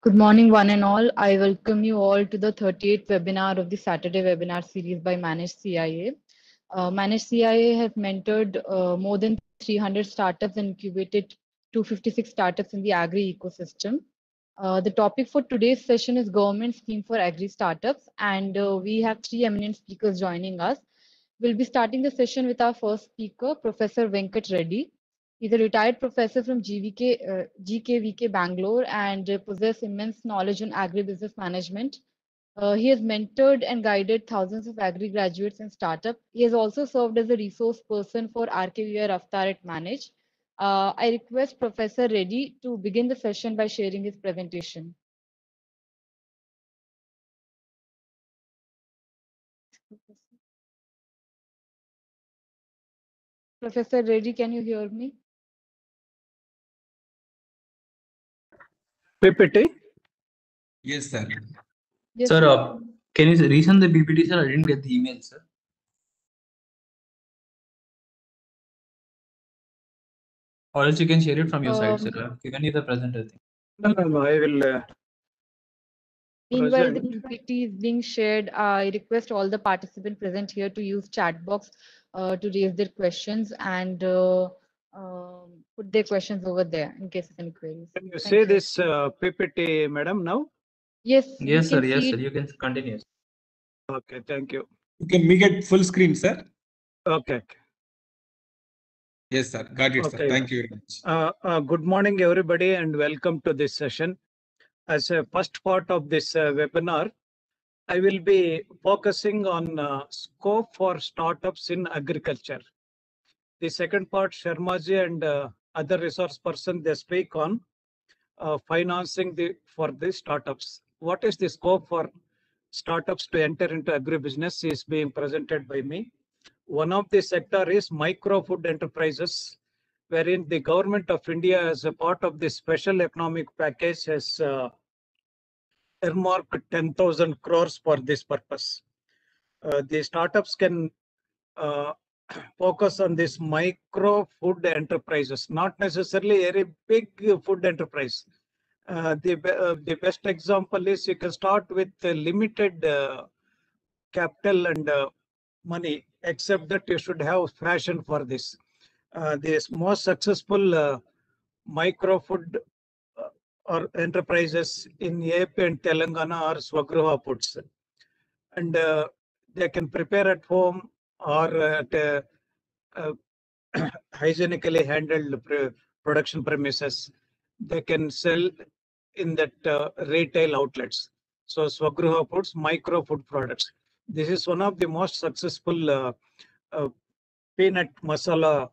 Good morning, one and all. I welcome you all to the 38th webinar of the Saturday webinar series by Managed CIA. Managed CIA has mentored more than 300 startups and incubated 256 startups in the agri ecosystem. The topic for today's session is Government Scheme for Agri Startups, and we have three eminent speakers joining us. We'll be starting the session with our first speaker, Professor Venkat Reddy. He's a retired professor from GKVK Bangalore and possesses immense knowledge on agribusiness management. He has mentored and guided thousands of agri graduates and startups. He has also served as a resource person for RKVR Raftar at Manage. I request Professor Reddy to begin the session by sharing his presentation. Professor Reddy, can you hear me? PPT? Yes, sir. Yes, Sir, sir. can you resend the PPT, sir? I didn't get the email, sir. Or else you can share it from your side, sir. I've given you the presenter thing. No, I will. Meanwhile, the present. PPT is being shared. I request all the participants present here to use chat box to raise their questions and put their questions over there in case of any queries. Can you Thank see you. this PPT, madam, now? Yes, Yes, sir. can Yes, see sir. it. You can continue. Okay, thank you. You can make it full screen, sir. Okay. Yes, sir. Got it, sir. Okay. Thank you very much. Good morning, everybody, and welcome to this session. As a first part of this webinar, I will be focusing on scope for startups in agriculture. The second part, Sharmaji and other resource person, they speak on financing for the startups. What is the scope for startups to enter into agribusiness is being presented by me. One of the sector is micro food enterprises, wherein the government of India, as a part of the special economic package, has earmarked 10,000 crores for this purpose. The startups can focus on this micro food enterprises, not necessarily a big food enterprise. The best example is you can start with limited capital and money, except that you should have passion for this. The most successful micro food or enterprises in AP and Telangana are Swagruha Foods, and they can prepare at home or at hygienically handled production premises. They can sell in that retail outlets. So Swagruha Foods, micro food products. This is one of the most successful peanut masala,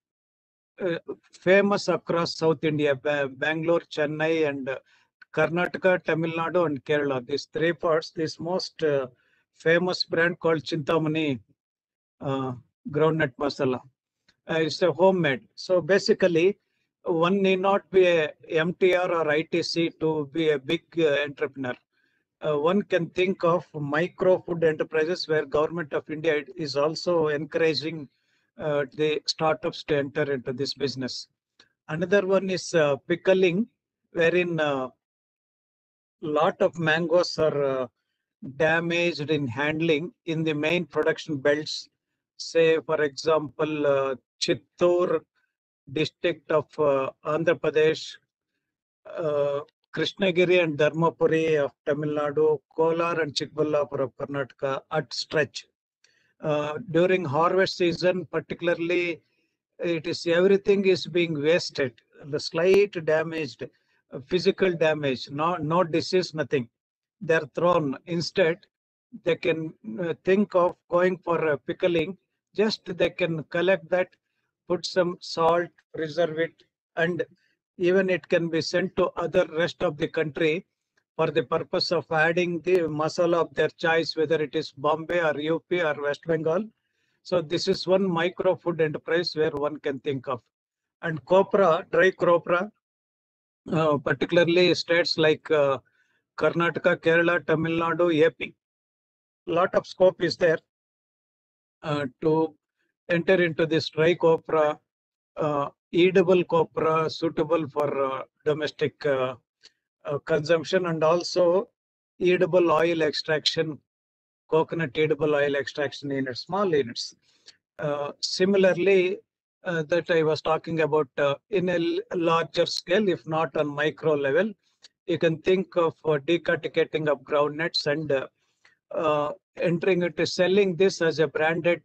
famous across South India, Bangalore, Chennai, and Karnataka, Tamil Nadu, and Kerala. These three parts, this most famous brand called Chintamani groundnut masala. It's a homemade. So basically, one need not be a MTR or ITC to be a big entrepreneur. One can think of micro food enterprises where government of India is also encouraging the startups to enter into this business. Another one is pickling, wherein lot of mangoes are damaged in handling in the main production belts. Say, for example, Chittoor district of Andhra Pradesh, Krishnagiri and Dharmapuri of Tamil Nadu, Kolar and Chikballapur of Karnataka at stretch. During harvest season, particularly, it is everything is being wasted. The slight damaged, physical damage, no disease, nothing. They're thrown. Instead, they can think of going for pickling. Just they can collect that, put some salt, preserve it, and even it can be sent to other rest of the country for the purpose of adding the masala of their choice, whether it is Bombay or UP or West Bengal. So this is one micro food enterprise where one can think of. And copra, dry copra, particularly states like Karnataka, Kerala, Tamil Nadu, AP. Lot of scope is there to enter into this dry copra, edible copra suitable for domestic consumption, and also edible oil extraction, coconut edible oil extraction units, small units. Similarly, that I was talking about in a larger scale, if not on micro level, you can think of decorticating of groundnuts and entering into selling this as a branded,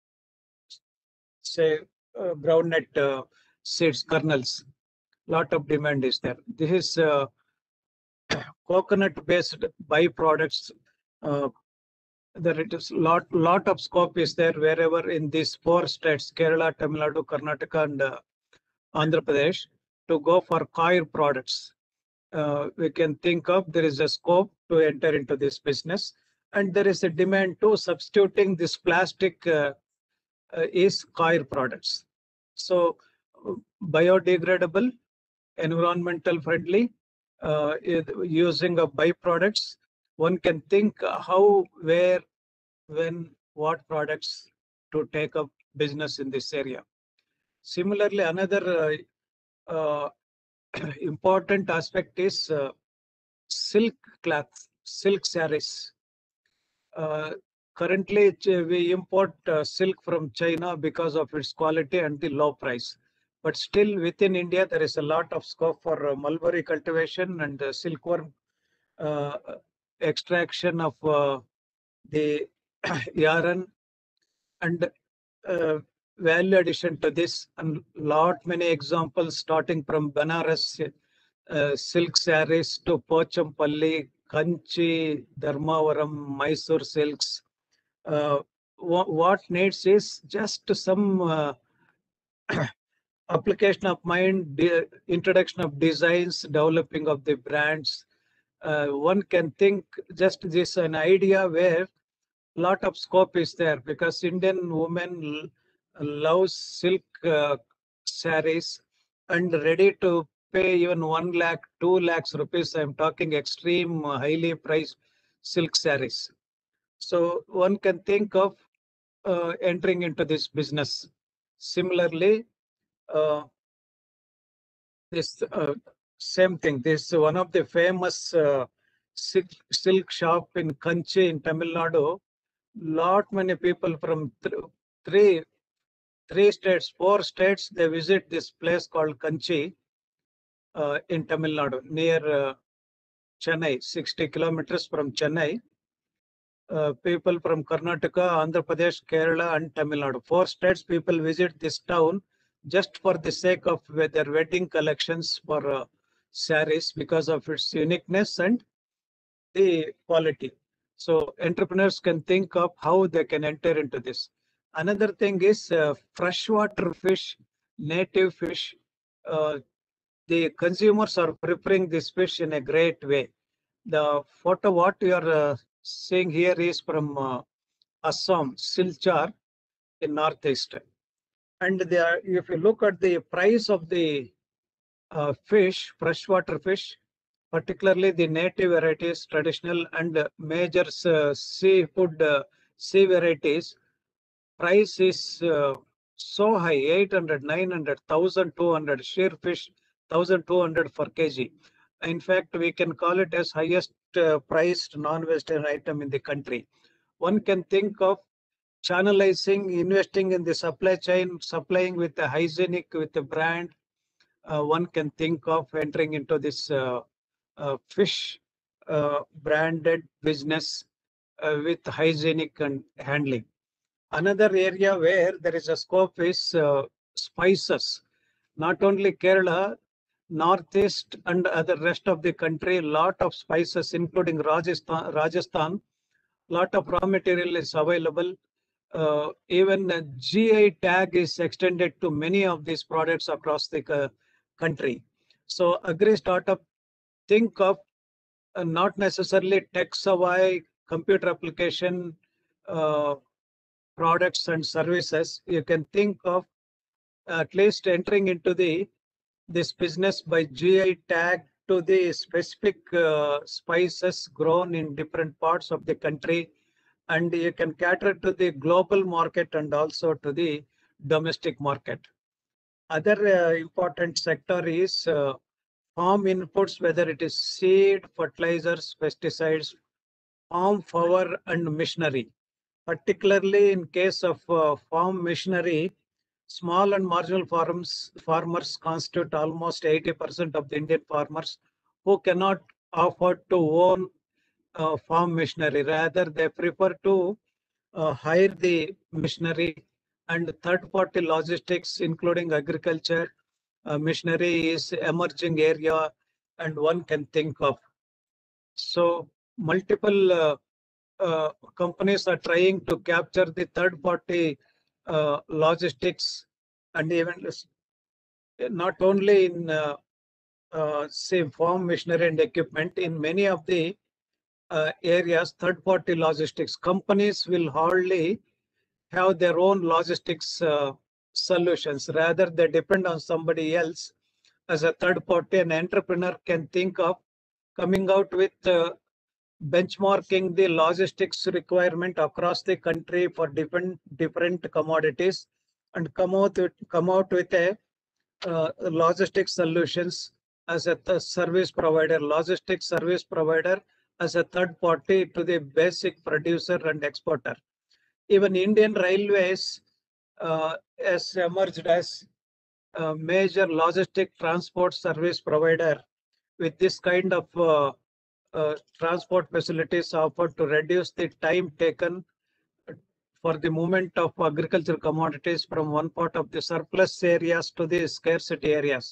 say, groundnut seeds, kernels. Lot of demand is there. This is coconut-based byproducts. There it is lot of scope is there wherever in these 4 states, Kerala, Tamil Nadu, Karnataka, and Andhra Pradesh, to go for coir products. We can think of there is a scope to enter into this business, and there is a demand to substituting this plastic is coir products. So biodegradable, environmental friendly, using of byproducts. One can think how, where, when, what products to take up business in this area. Similarly, another important aspect is silk cloth, silk sarees. Currently, we import silk from China because of its quality and the low price. But still, within India, there is a lot of scope for mulberry cultivation and silkworm extraction of the yarn, and value addition to this, and many examples starting from Banaras silk sarees to Pochampalli, Kanchi, Dharmavaram, Mysore silks. What needs is just some application of mind, introduction of designs, developing of the brands. One can think just this an idea where lot of scope is there, because Indian women loves silk sarees and ready to pay even 1 lakh, 2 lakhs rupees. I'm talking extreme, highly priced silk sarees. So one can think of entering into this business. Similarly, this same thing. This one of the famous silk shop in Kanchi in Tamil Nadu. Many people from three states, 4 states, they visit this place called Kanchi in Tamil Nadu, near Chennai, 60 kilometers from Chennai. People from Karnataka, Andhra Pradesh, Kerala, and Tamil Nadu. 4 states people visit this town just for the sake of their wedding collections for sarees, because of its uniqueness and the quality. So entrepreneurs can think of how they can enter into this. Another thing is freshwater fish, native fish. The consumers are preferring this fish in a great way. The photo what you are seeing here is from Assam, Silchar in northeast. And if you look at the price of the fish, freshwater fish, particularly the native varieties, traditional and major seafood, sea varieties, price is so high, 800, 900, 1,200, sheer fish, 1,200 for kg. In fact, we can call it as highest priced non-vegetarian item in the country. One can think of channelizing, investing in the supply chain, supplying with the hygienic, with the brand. One can think of entering into this fish branded business with hygienic and handling. Another area where there is a scope is spices. Not only Kerala, Northeast and other rest of the country, lot of spices, including Rajasthan, lot of raw material is available. Even a GI tag is extended to many of these products across the country. So agri startup think of not necessarily tech savvy, computer application products and services. You can think of at least entering into this business by GI tag to the specific spices grown in different parts of the country, and you can cater to the global market and also to the domestic market. Other important sector is farm inputs, whether it is seed, fertilizers, pesticides, farm power and machinery. Particularly in case of farm machinery, small and marginal farmers constitute almost 80% of the Indian farmers who cannot afford to own farm machinery. Rather, they prefer to hire the machinery, and third-party logistics, including agriculture machinery, is emerging area, and one can think of. So multiple companies are trying to capture the third-party logistics, and even not only in say farm machinery and equipment. In many of the areas, third-party logistics companies will hardly have their own logistics solutions. Rather, they depend on somebody else as a third party. An entrepreneur can think of coming out with benchmarking the logistics requirement across the country for different commodities, and come out with a logistics solutions as a service provider, logistics service provider as a third party to the basic producer and exporter. Even Indian Railways has emerged as a major logistic transport service provider, with this kind of transport facilities offered to reduce the time taken for the movement of agricultural commodities from one part of the surplus areas to the scarcity areas.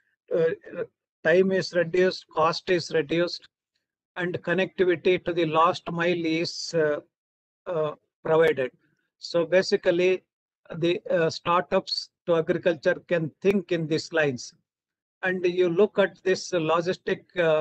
Time is reduced, cost is reduced, and connectivity to the last mile is provided. So basically, the startups to agriculture can think in these lines. And you look at this logistic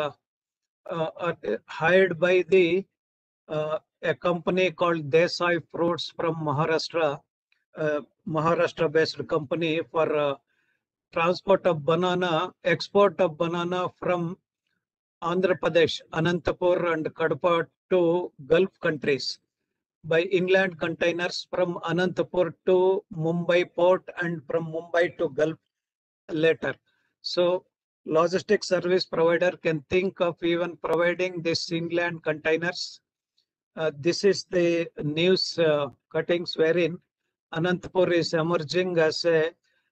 hired by the a company called Desai Fruits from Maharashtra, Maharashtra-based company for transport of banana, export of banana from Andhra Pradesh, Anantapur and Kadapa to Gulf countries by inland containers from Anantapur to Mumbai port and from Mumbai to Gulf later. So logistics service provider can think of even providing this inland containers. This is the news cuttings wherein Anantapur is emerging as a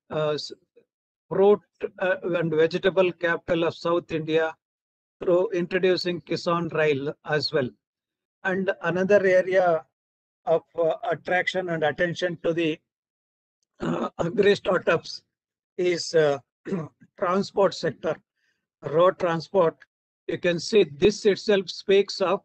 fruit and vegetable capital of South India through introducing Kisan Rail as well. And another area of attraction and attention to the agri startups is transport sector, road transport. You can see this itself speaks of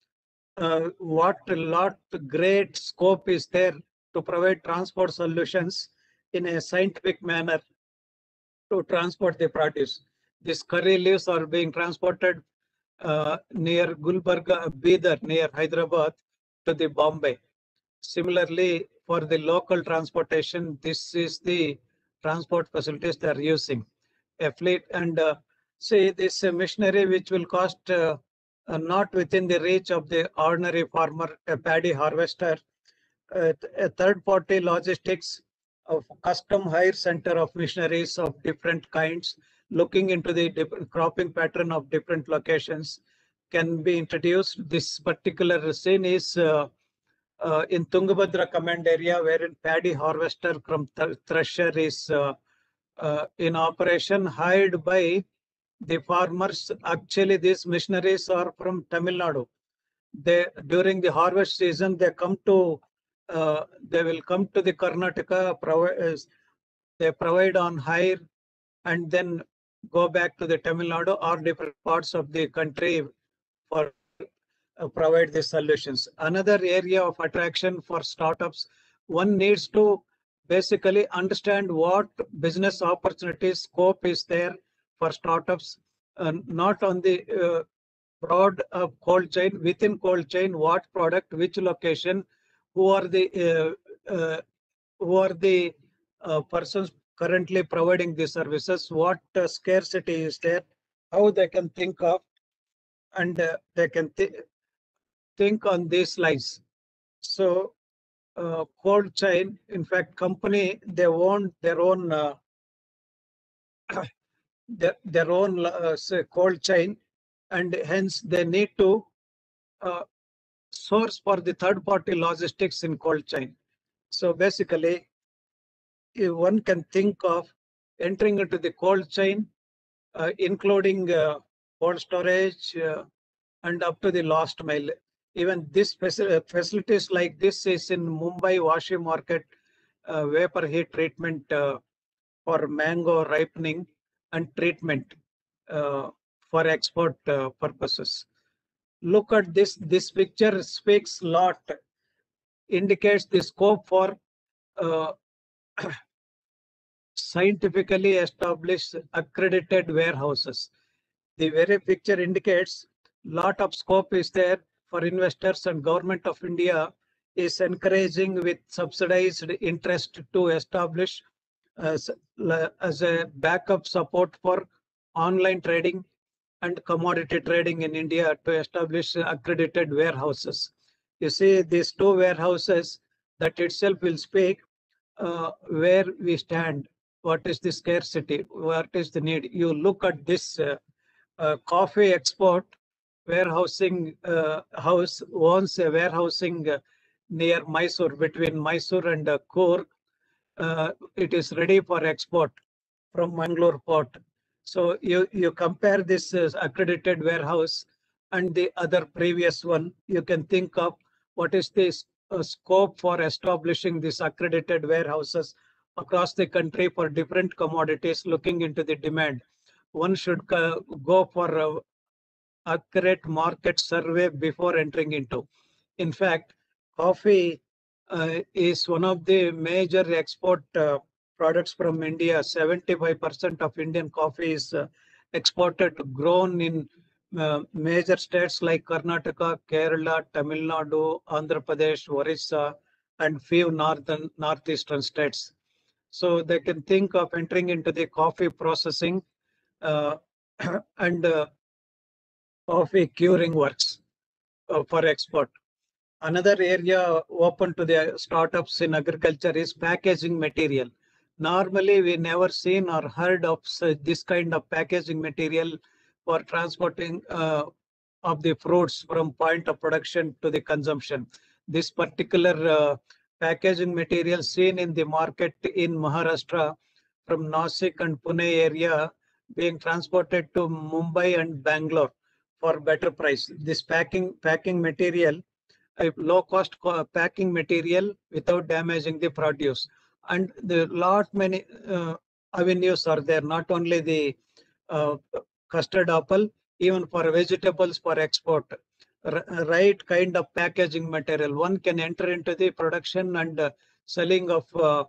what a lot great scope is there to provide transport solutions in a scientific manner to transport the produce. These curry leaves are being transported near Gulbarga, Bidar, near Hyderabad to the Bombay. Similarly, for the local transportation, this is the transport facilities they are using. A fleet and say this machinery which will cost not within the reach of the ordinary farmer, a paddy harvester, a third-party logistics of custom hire center of machineries of different kinds, looking into the cropping pattern of different locations, can be introduced. This particular scene is in Tungabhadra command area, wherein paddy harvester from thresher is in operation, hired by the farmers. Actually, these machineries are from Tamil Nadu. They during the harvest season they come to they will come to the Karnataka. They provide on hire and then go back to the Tamil Nadu or different parts of the country for provide the solutions. Another area of attraction for startups, one needs to basically understand what business opportunities scope is there for startups, not on the broad cold chain. Within cold chain, what product, which location, who are the persons currently providing these services, what scarcity is there, how they can think of, and they can think on these lines. So cold chain, in fact, company, they own their own their own say cold chain, and hence they need to source for the third party logistics in cold chain. So basically, one can think of entering into the cold chain, including cold storage and up to the last mile. Even this facilities like this is in Mumbai Washi Market, vapor heat treatment for mango ripening and treatment for export purposes. Look at this. This picture speaks a lot, indicates the scope for uh, scientifically established accredited warehouses. The very picture indicates lot of scope is there for investors, and Government of India is encouraging with subsidized interest to establish as a backup support for online trading and commodity trading in India to establish accredited warehouses. You see, these two warehouses, that itself will speak where we stand, what is the scarcity, what is the need. You look at this coffee export warehousing house owns a warehousing near Mysore, between Mysore and Coorg. It is ready for export from Mangalore port. So you compare this accredited warehouse and the other previous one, you can think of what is this scope for establishing these accredited warehouses across the country for different commodities, looking into the demand. One should go for a accurate market survey before entering into. In fact, coffee is one of the major export products from India. 75% of Indian coffee is exported, grown in major states like Karnataka, Kerala, Tamil Nadu, Andhra Pradesh, Orissa, and few northeastern states. So they can think of entering into the coffee processing and coffee curing works for export. Another area open to the startups in agriculture is packaging material. Normally, we never seen or heard of this kind of packaging material for transporting of the fruits from point of production to the consumption. This particular packaging material seen in the market in Maharashtra from Nasik and Pune area being transported to Mumbai and Bangalore for better price. This packing material, a low cost packing material without damaging the produce, and the lot many avenues are there. Not only the uh, custard apple, even for vegetables for export. Right kind of packaging material, one can enter into the production and selling of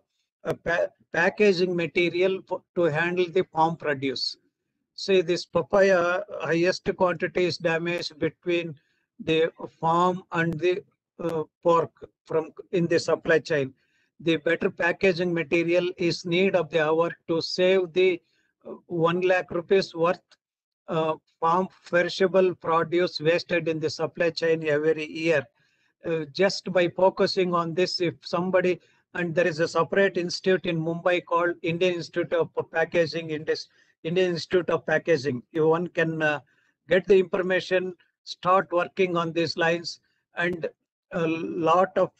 packaging material to handle the farm produce. See, this papaya, highest quantity is damaged between the farm and the pork from in the supply chain. The better packaging material is need of the hour to save the 1 lakh rupees worth farm perishable produce wasted in the supply chain every year. Just by focusing on this, if somebody, and there is a separate institute in Mumbai called Indian Institute of Packaging, Indian Institute of Packaging. One can get the information, start working on these lines, and a lot of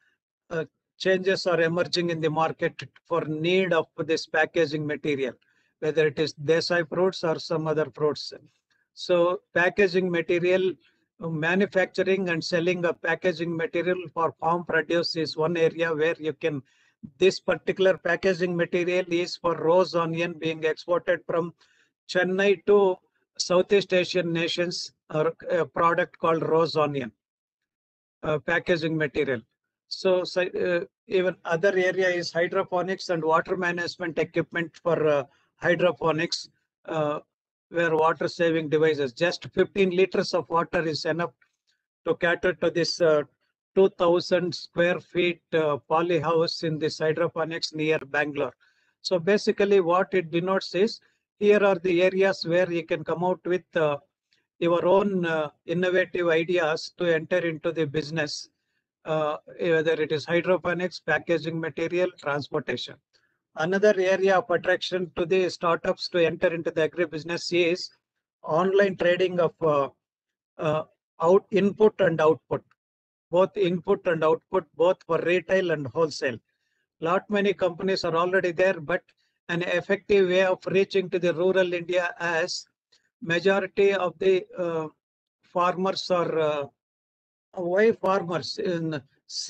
changes are emerging in the market for need of this packaging material, whether it is desai fruits or some other fruits. So packaging material, manufacturing and selling of packaging material for farm produce is one area where you can, this particular packaging material is for rose onion being exported from Chennai to Southeast Asian nations, or a product called rose onion packaging material. So even other area is hydroponics and water management equipment for hydroponics, where water saving devices. Just 15 liters of water is enough to cater to this 2000 square feet poly house in this hydroponics near Bangalore. So basically what it denotes is, here are the areas where you can come out with your own innovative ideas to enter into the business, whether it is hydroponics, packaging material, transportation. Another area of attraction to the startups to enter into the agribusiness is online trading of input and output, both input and output, both for retail and wholesale. Lot many companies are already there, but an effective way of reaching to the rural India, as majority of the farmers are why farmers in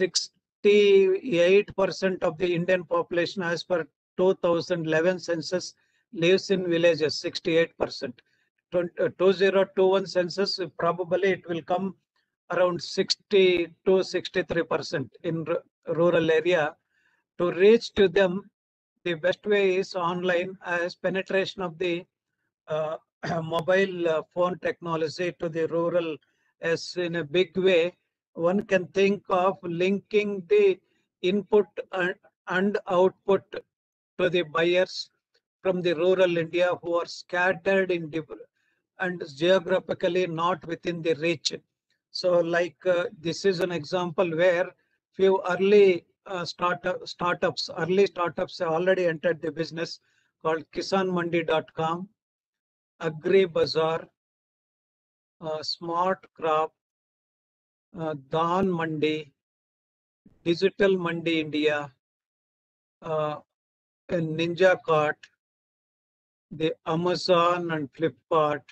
68% of the Indian population as per 2011 census lives in villages, 68%. 2021 census, probably it will come around 60 to 63% in rural area. To reach to them, the best way is online, as penetration of the uh, mobile phone technology to the rural is in a big way. One can think of linking the input and output to the buyers from the rural India who are scattered in and geographically not within the reach. So like this is an example where few early startups have already entered the business, called kisanmandi.com, Agri Bazaar, Smart Crop, Daan Mandi, Digital Mandi India, Ninja Cart, the Amazon and Flipkart,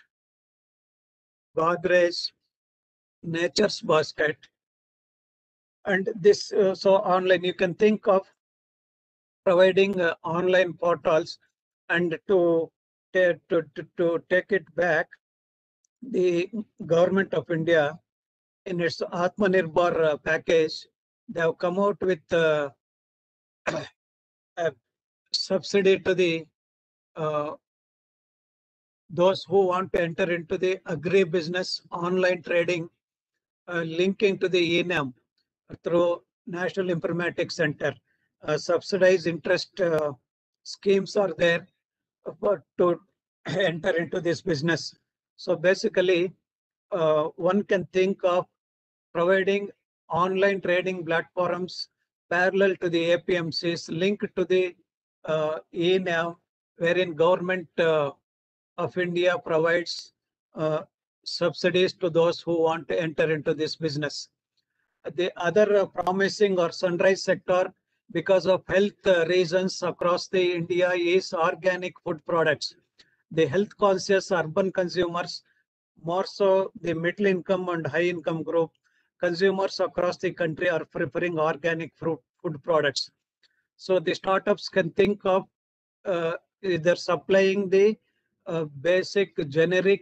Godrej, Nature's Basket, and this. So online, you can think of providing online portals, and to take it back, the government of India, in its Atmanirbhar package, they have come out with a subsidy to the those who want to enter into the agri-business online trading, linking to the ENAM through National Informatics Center. Subsidized interest schemes are there to enter into this business. So basically, one can think of providing online trading platforms parallel to the APMCs, linked to the ENAM, wherein government of India provides subsidies to those who want to enter into this business. The other promising or sunrise sector, because of health reasons across the India, is organic food products. The health conscious urban consumers, more so the middle income and high income group consumers across the country, are preferring organic food products. So the startups can think of either supplying the basic generic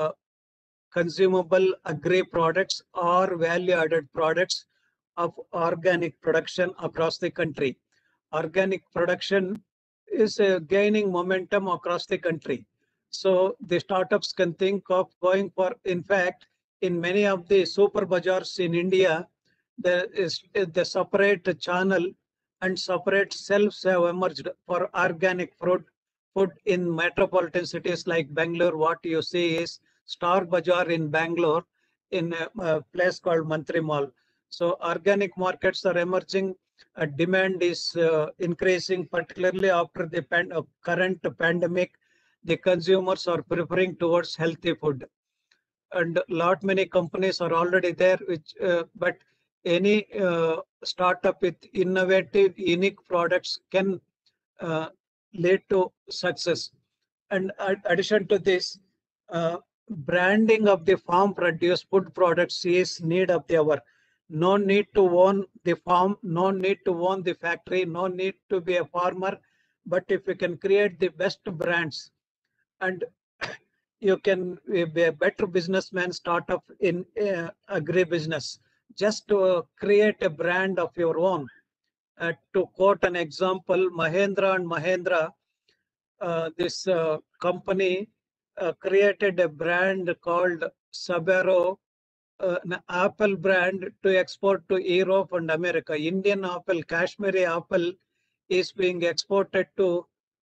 consumable agri products or value added products of organic production across the country. Organic production is gaining momentum across the country. So the startups can think of going for, in fact, in many of the super bazaars in India, there is the separate channel and separate shelves have emerged for organic food in metropolitan cities like Bangalore. What you see is Star Bazaar in Bangalore, in a place called Mantri Mall. So organic markets are emerging. Demand is increasing, particularly after the current pandemic. The consumers are preferring towards healthy food, and lot many companies are already there. But any startup with innovative, unique products can lead to success. And addition to this, branding of the farm produce food products is need of the hour. No need to own the farm, no need to own the factory, no need to be a farmer. But if you can create the best brands, and you can be a better businessman, start up in agribusiness, just to create a brand of your own. To quote an example, Mahindra and Mahindra, this company created a brand called Sabero, an Apple brand, to export to Europe and America. Indian apple, Kashmiri apple, is being exported to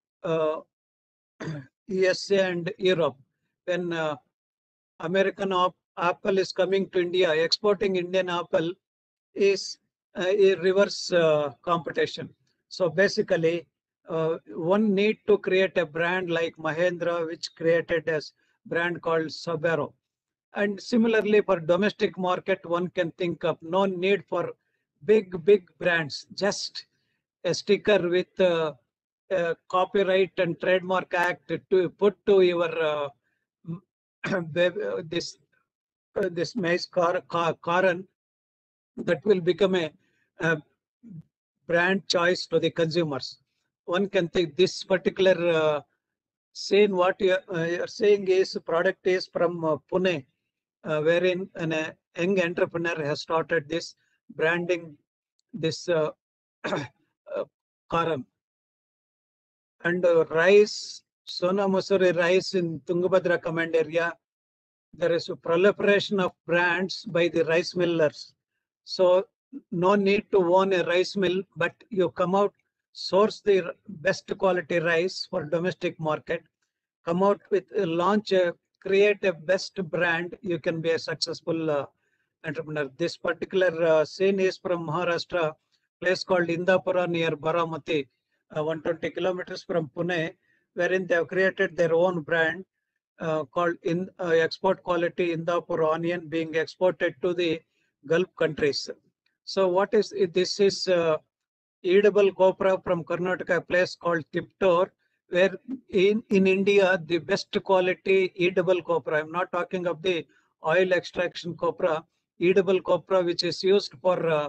USA and Europe. When American apple is coming to India, exporting Indian apple is a reverse competition. So basically, one need to create a brand like Mahindra, which created a brand called Subaru. And similarly, for domestic market, one can think of no need for big brands, just a sticker with copyright and trademark act to put to your this nice car, that will become a brand choice to the consumers. One can think this particular scene, what you're saying is product is from Pune, wherein a young entrepreneur has started this branding, this Karan. And rice, Sona Masuri rice in Tungabhadra command area, there is a proliferation of brands by the rice millers. So no need to own a rice mill, but you come out, source the best quality rice for domestic market, come out with launch create a best brand, you can be a successful entrepreneur. This particular scene is from Maharashtra, place called Indapura near Baramati, 120 kilometers from Pune, wherein they have created their own brand called export quality Indapur onion being exported to the Gulf countries. So what is this is edible copra from Karnataka, a place called Tiptor, where in India, the best quality edible copra, I'm not talking of the oil extraction copra, edible copra, which is used for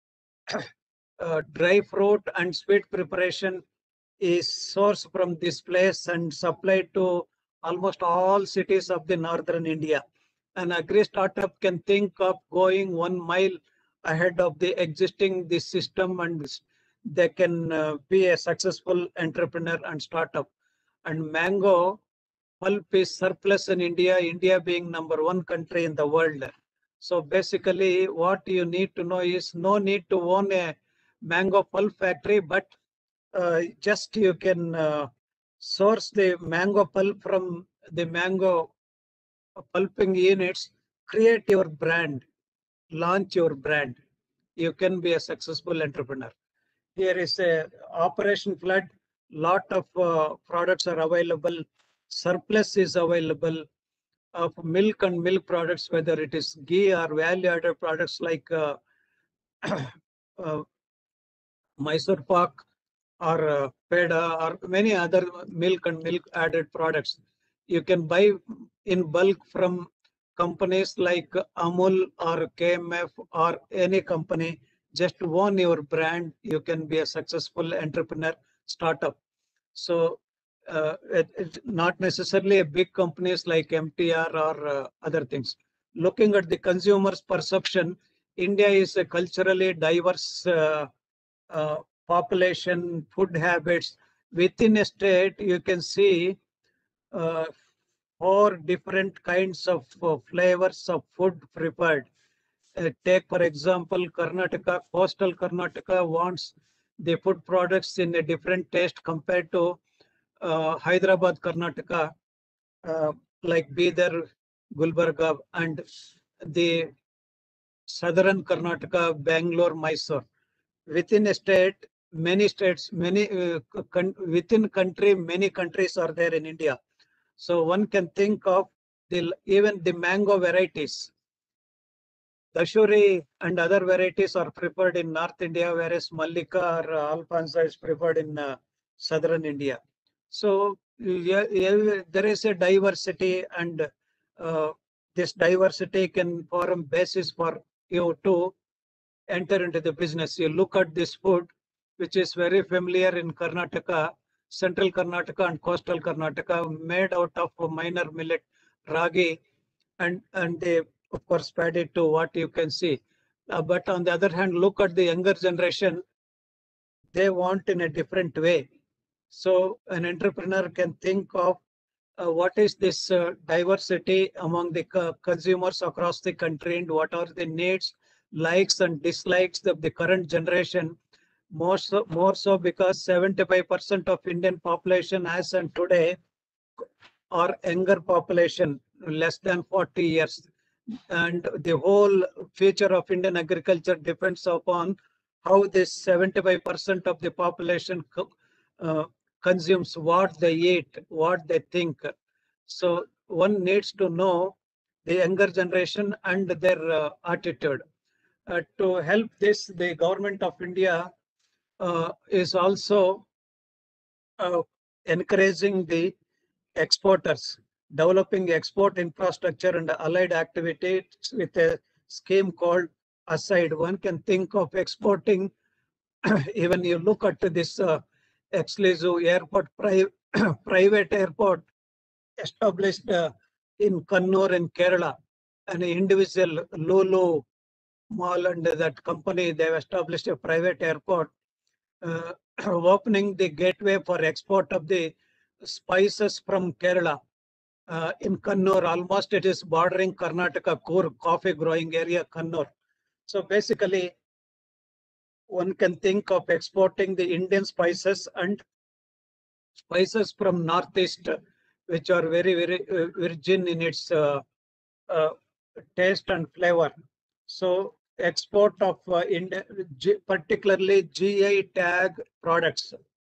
dry fruit and sweet preparation, is sourced from this place and supplied to almost all cities of the northern India. An agri startup can think of going 1 mile ahead of the existing this system, and they can be a successful entrepreneur and startup. And mango pulp is surplus in India, India being #1 country in the world. So basically what you need to know is no need to own a mango pulp factory, but just you can source the mango pulp from the mango pulping units, create your brand, launch your brand. You can be a successful entrepreneur. Here is a Operation Flood. Lot of products are available. Surplus is available of milk and milk products, whether it is ghee or value-added products like Mysore Pak or Peda or many other milk and milk added products. You can buy in bulk from companies like Amul or KMF or any company. Just own your brand, you can be a successful entrepreneur startup. So it's not necessarily a big companies like MTR or other things. Looking at the consumer's perception, India is a culturally diverse population, food habits. Within a state, you can see 4 different kinds of flavors of food prepared. Take, for example, Karnataka, coastal Karnataka wants the food products in a different taste compared to Hyderabad, Karnataka, like Bidar, Gulbarga, and the southern Karnataka, Bangalore, Mysore. Within a state, many states, many within country, many countries are there in India. So one can think of even the mango varieties. Dashuri and other varieties are preferred in North India, whereas Mallika or Alfonso is preferred in southern India. So there is a diversity, and this diversity can form basis for you to enter into the business. You look at this food, which is very familiar in Karnataka, central Karnataka and coastal Karnataka, made out of a minor millet, ragi, and they of course fed it to what you can see. But on the other hand, look at the younger generation, they want in a different way. So an entrepreneur can think of what is this diversity among the consumers across the country, and what are the needs, likes and dislikes of the current generation. More so because 75% of Indian population as and today are younger population, less than 40 years. And the whole future of Indian agriculture depends upon how this 75% of the population consumes, what they eat, what they think. So one needs to know the younger generation and their attitude. To help this, the government of India is also encouraging the exporters, developing export infrastructure and allied activities with a scheme called ASIDE. One can think of exporting, even you look at this exclusive airport, private airport established in Kannur in Kerala, an individual Lulu Mall and that company, they've established a private airport, opening the gateway for export of the spices from Kerala. In Kannur, almost it is bordering Karnataka, Coorg, coffee growing area, Kannur. So basically, one can think of exporting the Indian spices and spices from Northeast, which are very, very virgin in its taste and flavor. So export of particularly GI tag products.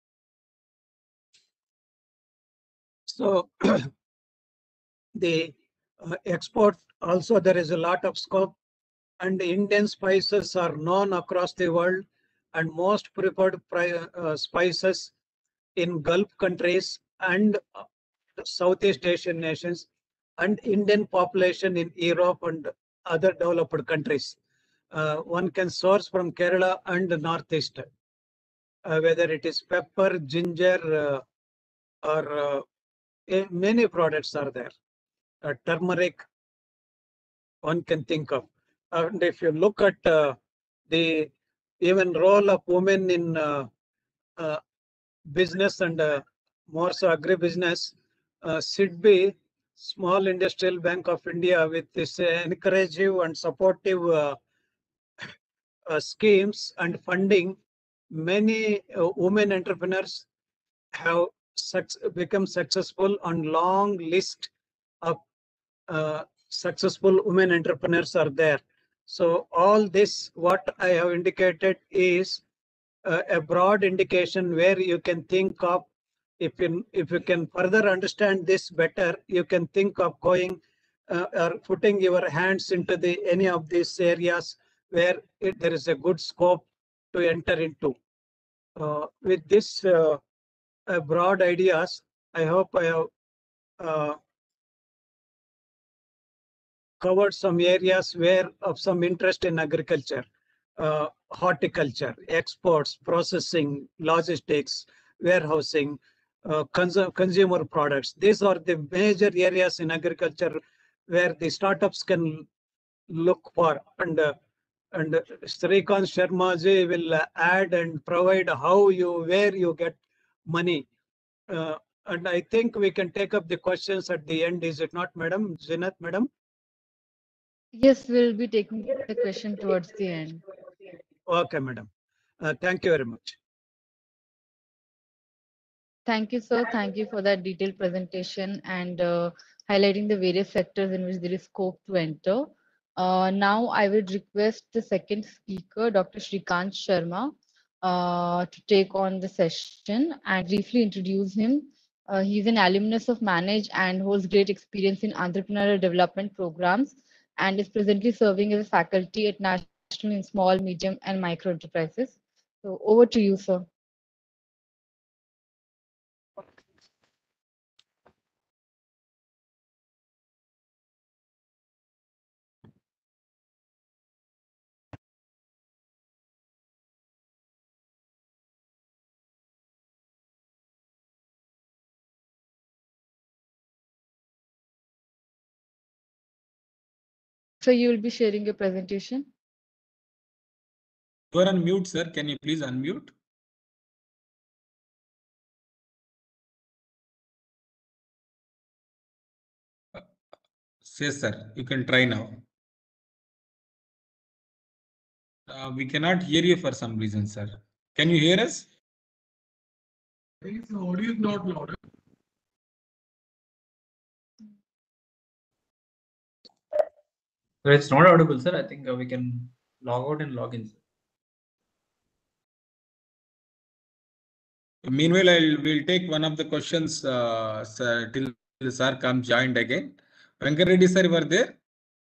So the export also, there is a lot of scope, and Indian spices are known across the world and most preferred spices in Gulf countries and Southeast Asian nations, and Indian population in Europe and other developed countries. One can source from Kerala and Northeast, whether it is pepper, ginger, or many products are there. Turmeric, one can think of. And if you look at the even role of women in business and more so agribusiness, SIDBI, Small Industrial Bank of India, with this encouraging and supportive schemes and funding, many women entrepreneurs have become successful on long list of successful women entrepreneurs are there. So all this, what I have indicated is a broad indication where you can think of, if you can further understand this better, you can think of going or putting your hands into any of these areas where there is a good scope to enter into. With this broad ideas, I hope I have covered some areas where of some interest in agriculture, horticulture, exports, processing, logistics, warehousing, consumer products. These are the major areas in agriculture where the startups can look for. And Srikant Sharma ji will add and provide where you get money. And I think we can take up the questions at the end. Is it not, Madam Zinat, Madam? Yes, we'll be taking the question towards the end. Okay, Madam. Thank you very much. Thank you, sir. Thank you for that detailed presentation and highlighting the various sectors in which there is scope to enter. Now, I would request the second speaker, Dr. Srikant Sharma, to take on the session and briefly introduce him. He's an alumnus of Manage and holds great experience in entrepreneurial development programs and is presently serving as a faculty at National in Small, Medium, and Micro Enterprises. So, over to you, sir. So you will be sharing your presentation. You are on mute, sir. Can you please unmute? Yes, sir. You can try now. We cannot hear you for some reason, sir. Can you hear us? The audio is not loud. So it's not audible, sir. I think we can log out and log in, sir. Meanwhile, we'll take one of the questions sir, till the sir comes joined again. Venkata Reddy sir, you are there?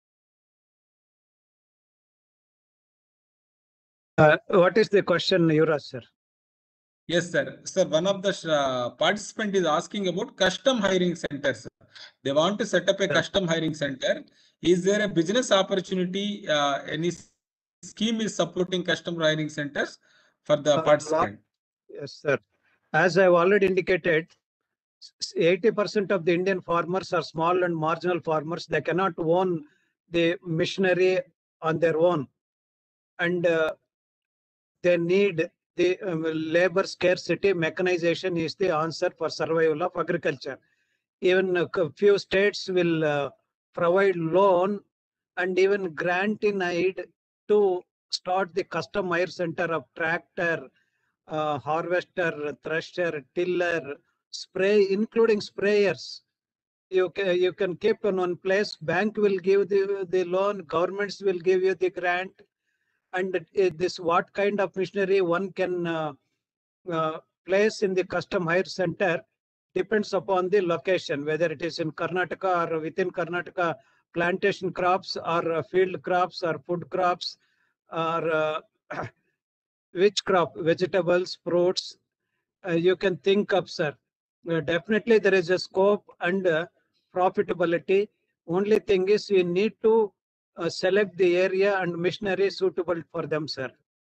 What is the question, Yuvraj sir? Yes, sir. Sir, one of the participant is asking about custom hiring centers. They want to set up a custom hiring center. Is there a business opportunity? Any scheme is supporting custom hiring centers for the participant? Yes, sir. As I've already indicated, 80% of the Indian farmers are small and marginal farmers. They cannot own the machinery on their own, and they need the labor scarcity. Mechanization is the answer for survival of agriculture. Even a few states will provide loan and even grant in aid to start the custom hire center of tractor, harvester, thresher, tiller, spray, including sprayers. You can keep in one place. Bank will give the loan. Governments will give you the grant. And this what kind of machinery one can place in the custom hire center depends upon the location, whether it is in Karnataka or within Karnataka, plantation crops or field crops or food crops or which crop, vegetables, fruits, you can think of, sir. Definitely there is a scope and profitability. Only thing is we need to select the area and machinery suitable for them, sir.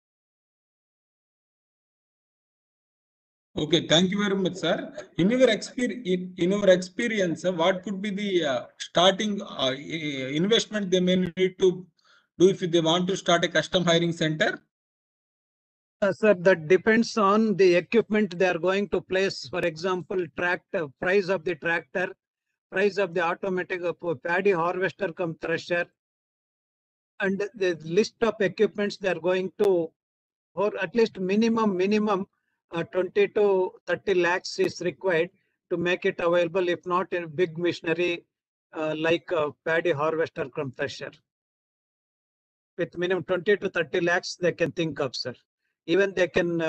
Okay, thank you very much, sir. In your experience, what could be the starting investment they may need to do if they want to start a custom hiring center? Sir, that depends on the equipment they are going to place. For example, tractor, price of the tractor, price of the automatic paddy harvester come thresher, and the list of equipments they are going to, or at least minimum 20 to 30 lakhs is required to make it available. If not, in big machinery like paddy harvester come thresher. With minimum 20 to 30 lakhs, they can think of, sir. Even they can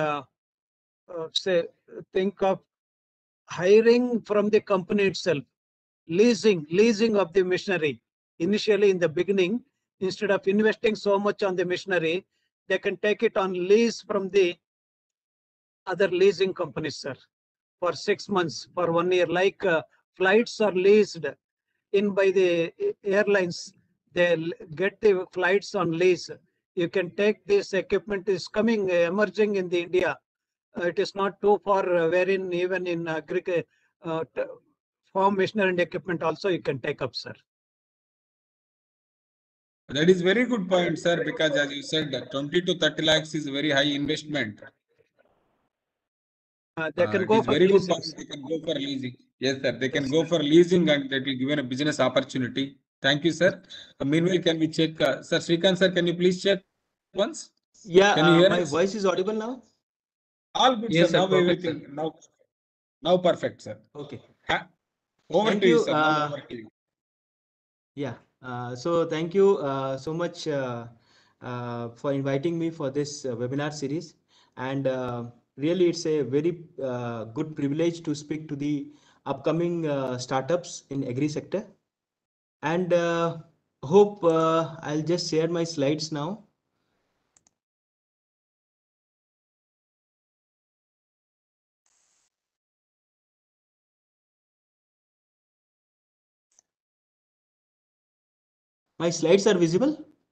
think of hiring from the company itself, leasing of the machinery. Initially, in the beginning, instead of investing so much on the machinery, they can take it on lease from the other leasing companies, sir, for 6 months, for 1 year. Like flights are leased in by the airlines, they get the flights on lease. You can take this equipment is coming, emerging in the India. It is not too far, wherein even in farm machinery and equipment also you can take up, sir. That is very good point, sir, because as you said, that 20 to 30 lakhs is a very high investment. They can go for very good leasing, point. They can go for leasing. Yes, sir. They can go for leasing and that will give a business opportunity. Thank you, sir. Meanwhile, can we check, sir Srikanth, sir, can you please check once? Yeah, can you hear my us? voice is audible now? All good, Yes, sir. sir, Now perfect, everything, now perfect, sir. Okay. Over Thank to you, you, sir. Now over to you. Yeah, so thank you so much for inviting me for this webinar series. And really, it's a very good privilege to speak to the upcoming startups in agri sector. And hope I'll just share my slides now. My slides are visible?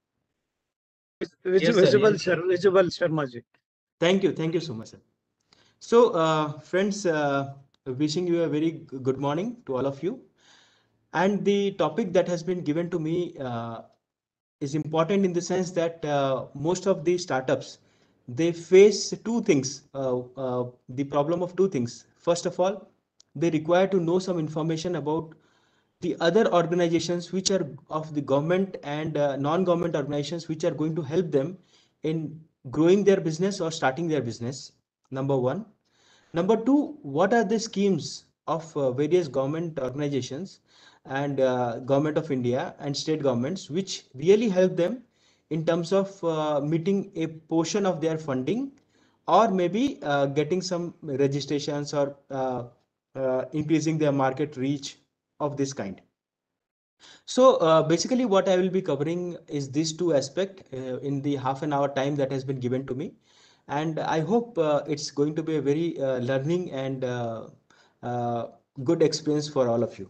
Visible, sir. Visible, Sharmaji. Thank you so much, sir. So, friends, wishing you a very good morning to all of you. And the topic that has been given to me is important in the sense that most of the startups, they face two things, the problem of two things. First of all, they require to know some information about the other organizations which are of the government and non-government organizations which are going to help them in growing their business or starting their business. Number one. Number two, what are the schemes of various government organizations and government of India and state governments which really help them in terms of meeting a portion of their funding or maybe getting some registrations or increasing their market reach of this kind. So basically what I will be covering is these two aspects in the half an hour time that has been given to me. And I hope it's going to be a very learning and good experience for all of you.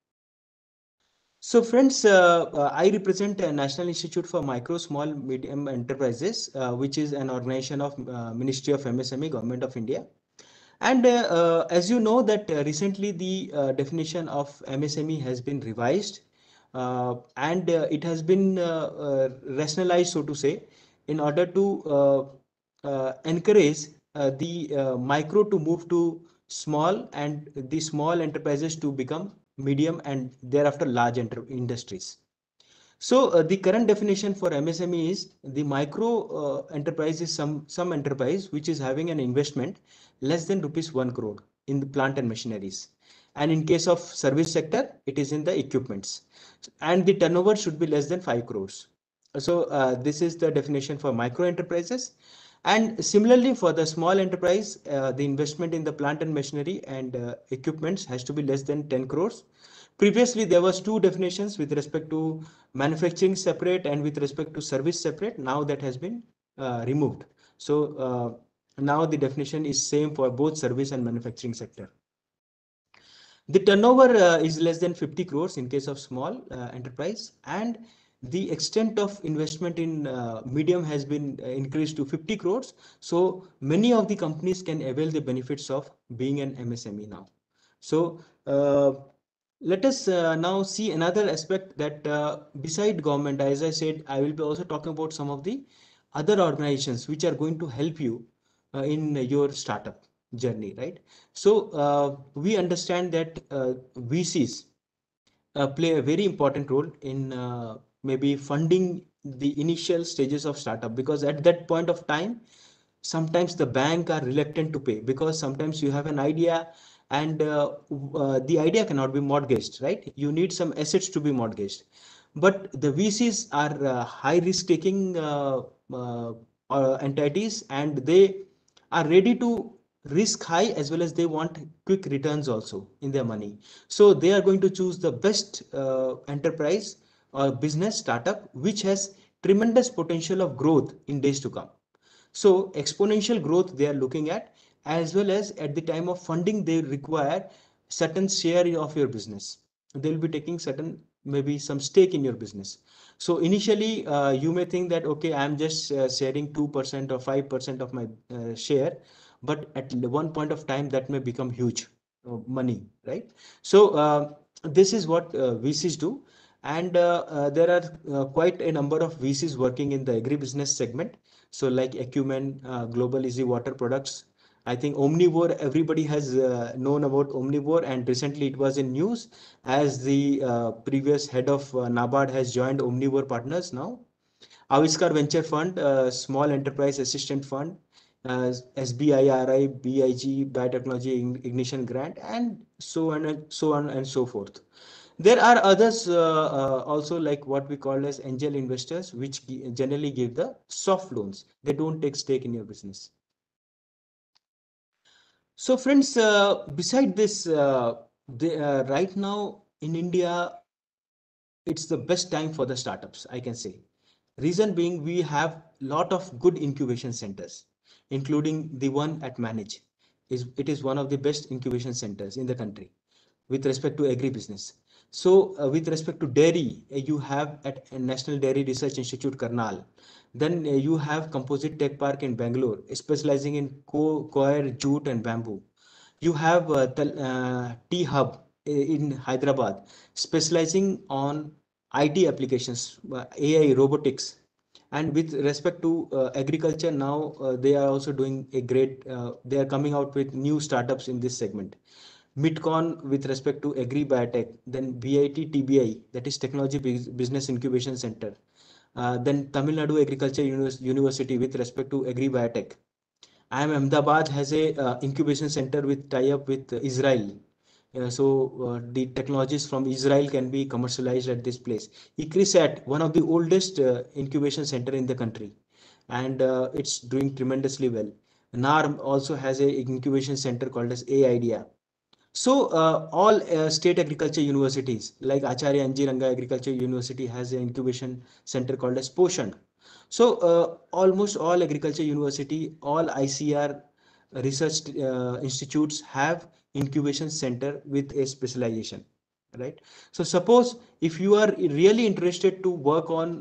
So friends, I represent National Institute for Micro, Small, Medium Enterprises, which is an organization of Ministry of MSME, Government of India. And as you know that recently the definition of MSME has been revised and it has been rationalized, so to say, in order to encourage the micro to move to small and the small enterprises to become medium and thereafter large industries. So the current definition for MSME is the micro enterprise is some enterprise which is having an investment less than rupees 1 crore in the plant and machineries. And in case of service sector, it is in the equipments. And the turnover should be less than 5 crores. So this is the definition for micro enterprises. And similarly for the small enterprise, the investment in the plant and machinery and equipments has to be less than 10 crores. Previously, there was two definitions with respect to manufacturing separate and with respect to service separate. Now that has been removed. So now the definition is same for both service and manufacturing sector. The turnover is less than 50 crores in case of small enterprise, and the extent of investment in medium has been increased to 50 crores. So many of the companies can avail the benefits of being an MSME now. So let us now see another aspect that beside government, as I said, I will be also talking about some of the other organizations which are going to help you in your startup journey, right? So we understand that VCs play a very important role in maybe funding the initial stages of startup, because at that point of time, sometimes the bank are reluctant to pay because sometimes you have an idea and the idea cannot be mortgaged, right? You need some assets to be mortgaged. But the VCs are high risk taking entities, and they are ready to risk high as well as they want quick returns also in their money. So they are going to choose the best enterprise or business startup which has tremendous potential of growth in days to come. So exponential growth they are looking at, as well as at the time of funding they require certain share of your business. They will be taking certain maybe some stake in your business. So initially you may think that okay, I'm just sharing 2% or 5% of my share, but at one point of time that may become huge money, right? So this is what VCs do. And there are quite a number of VCs working in the agribusiness segment. So like Acumen, Global Easy Water Products. I think Omnivore, everybody has known about Omnivore, and recently it was in news as the previous head of NABARD has joined Omnivore Partners now. Aviskar Venture Fund, Small Enterprise Assistant Fund, SBIRI, BIG, Biotechnology Ignition Grant, and so on and so forth. There are others also, like what we call as angel investors, which generally give the soft loans. They don't take stake in your business. So friends, beside this, right now in India, it's the best time for the startups, I can say. Reason being, we have lot of good incubation centers, including the one at Manage. It is one of the best incubation centers in the country with respect to agribusiness. So with respect to dairy, you have at National Dairy Research Institute, Karnal. Then you have Composite Tech Park in Bangalore, specializing in coir, jute and bamboo. You have T Hub in Hyderabad, specializing on IT applications, AI, robotics. And with respect to agriculture, now they are also doing a great, they are coming out with new startups in this segment. Midcon with respect to Agri Biotech, then BIT TBI, that is Technology Business Incubation Center. Then Tamil Nadu Agriculture University with respect to Agri Biotech. IIM Ahmedabad has a incubation center with tie-up with Israel. So the technologies from Israel can be commercialized at this place. ICRISAT, one of the oldest incubation center in the country, and it's doing tremendously well. NARM also has a incubation center called as A-IDEA. So all state agriculture universities like Acharya Anji Ranga Agriculture University has an incubation center called as Poshan. So almost all agriculture university, all ICR research institutes have incubation center with a specialization, right? So suppose if you are really interested to work on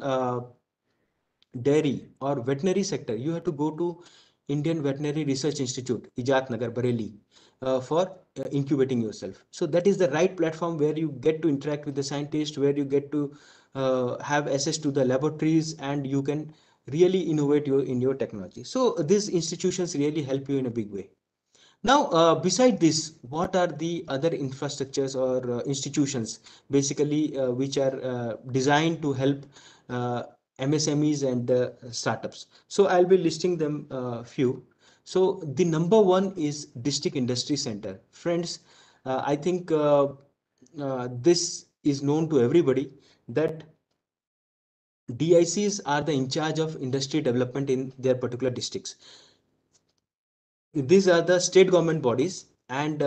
dairy or veterinary sector, you have to go to Indian Veterinary Research Institute, Ijat Nagar, Bareilly, for incubating yourself. So that is the right platform where you get to interact with the scientists, where you get to have access to the laboratories, and you can really innovate in your technology. So these institutions really help you in a big way. Now, beside this, what are the other infrastructures or institutions basically which are designed to help MSMEs and startups? So I'll be listing them few. So the number one is District Industry Center. Friends, I think this is known to everybody that DICs are the in charge of industry development in their particular districts. These are the state government bodies, and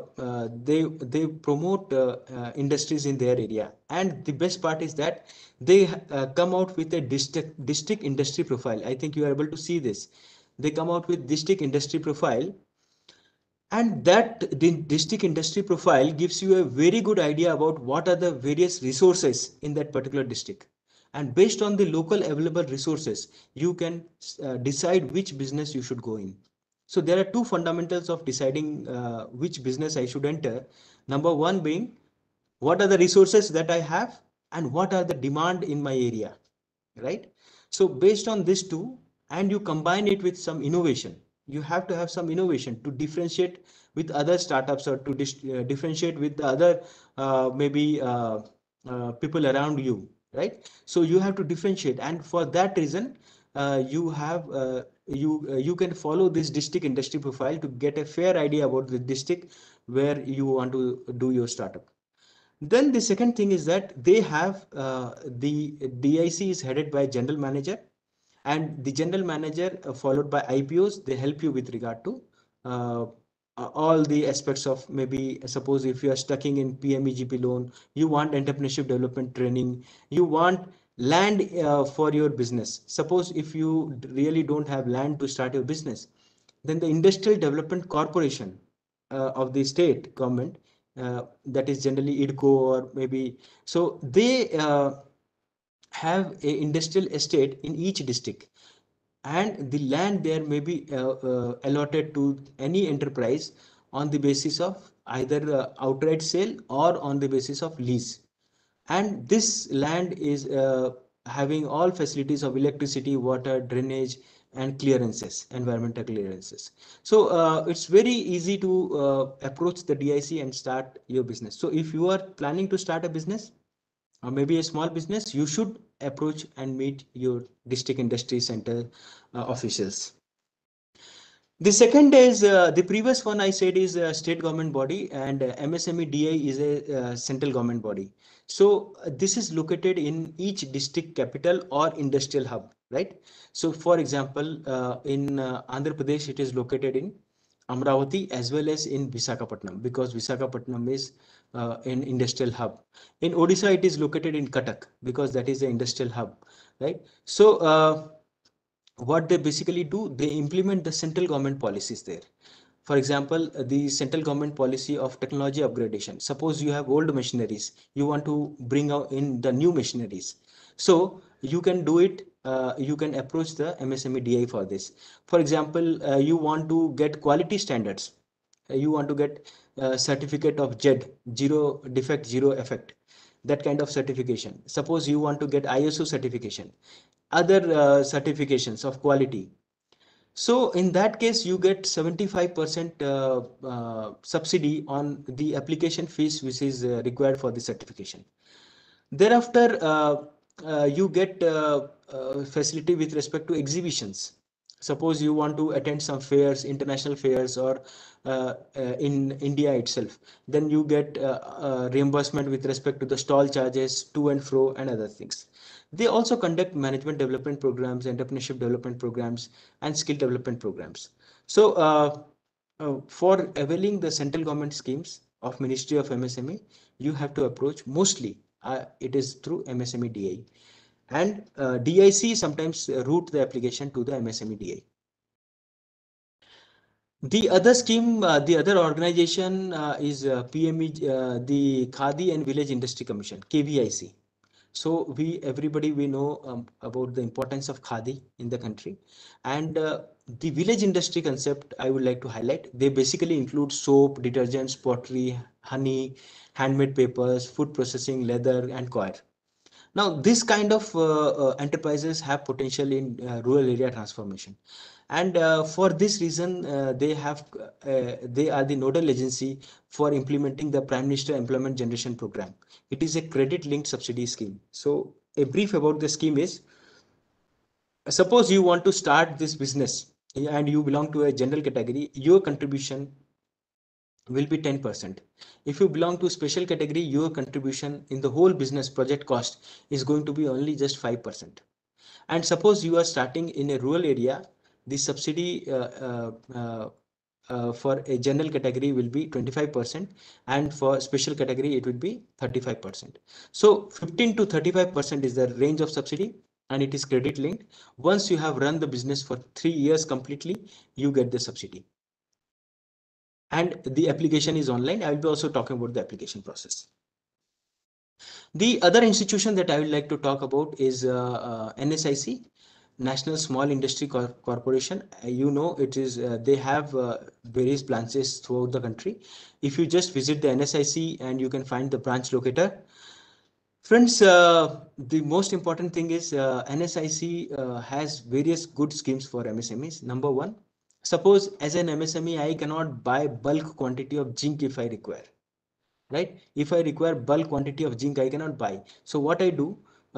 they promote industries in their area. And the best part is that they come out with a district industry profile. I think you are able to see this. They come out with district industry profile, and that the district industry profile gives you a very good idea about what are the various resources in that particular district. And based on the local available resources, you can decide which business you should go in. So there are two fundamentals of deciding which business I should enter. Number one being, what are the resources that I have and what are the demand in my area, right? So based on these two, and you combine it with some innovation, you have to have some innovation to differentiate with other startups or to differentiate with the other maybe people around you, right? So you have to differentiate, and for that reason you have you can follow this district industry profile to get a fair idea about the district where you want to do your startup. Then the second thing is that they have the DIC is headed by general manager, and the general manager followed by IPOs. They help you with regard to uh, all the aspects of, maybe suppose if you are stuck in PMEGP loan, you want entrepreneurship development training, you want land for your business. Suppose if you really don't have land to start your business, then the Industrial Development Corporation of the state government, that is generally IDCO or maybe, so they have a industrial estate in each district, and the land there may be allotted to any enterprise on the basis of either outright sale or on the basis of lease. And this land is having all facilities of electricity, water, drainage, and clearances, environmental clearances. So it's very easy to approach the DIC and start your business. So if you are planning to start a business or maybe a small business, you should approach and meet your district industry center officials. The second is the previous one I said is a state government body, and MSME DI is a central government body. So this is located in each district capital or industrial hub, right? So for example, in Andhra Pradesh, it is located in Amravati as well as in Visakhapatnam, because Visakhapatnam is an industrial hub. In Odisha, it is located in Cuttack because that is an industrial hub, right? So what they basically do, they implement the central government policies there. For example, the central government policy of technology upgradation. Suppose you have old machineries, you want to bring out in the new machineries. So you can do it, you can approach the MSME DI for this. For example, you want to get quality standards. You want to get certificate of JED, zero defect, zero effect, that kind of certification. Suppose you want to get ISO certification, other certifications of quality. So in that case, you get 75% subsidy on the application fees which is required for the certification. Thereafter, you get facility with respect to exhibitions. Suppose you want to attend some fairs, international fairs, or in India itself, then you get reimbursement with respect to the stall charges, to and fro, and other things. They also conduct management development programs, entrepreneurship development programs, and skill development programs. So for availing the central government schemes of Ministry of MSME, you have to approach mostly it is through MSME DI, and DIC sometimes route the application to the MSME DI. The other scheme, the other organization is PME, the Khadi and Village Industry Commission, KVIC. So everybody we know about the importance of khadi in the country, and the village industry concept I would like to highlight. They basically include soap, detergents, pottery, honey, handmade papers, food processing, leather, and coir. Now, this kind of enterprises have potential in rural area transformation, and for this reason, they are the nodal agency for implementing the Prime Minister Employment Generation Program. It is a credit-linked subsidy scheme. So, a brief about the scheme is: suppose you want to start this business and you belong to a general category, your contribution will be 10%. If you belong to special category, your contribution in the whole business project cost is going to be only just 5%. And suppose you are starting in a rural area, the subsidy for a general category will be 25%, and for special category it would be 35%. So 15 to 35% is the range of subsidy, and it is credit linked. Once you have run the business for 3 years completely, you get the subsidy. And the application is online. I will be also talking about the application process. The other institution that I would like to talk about is NSIC, National Small Industry Corporation. You know, it is they have various branches throughout the country. If you just visit the NSIC and you can find the branch locator. Friends, the most important thing is NSIC has various good schemes for MSMEs. Number one, suppose as an MSME, I cannot buy bulk quantity of zinc if I require, right? If I require bulk quantity of zinc, I cannot buy. So what I do,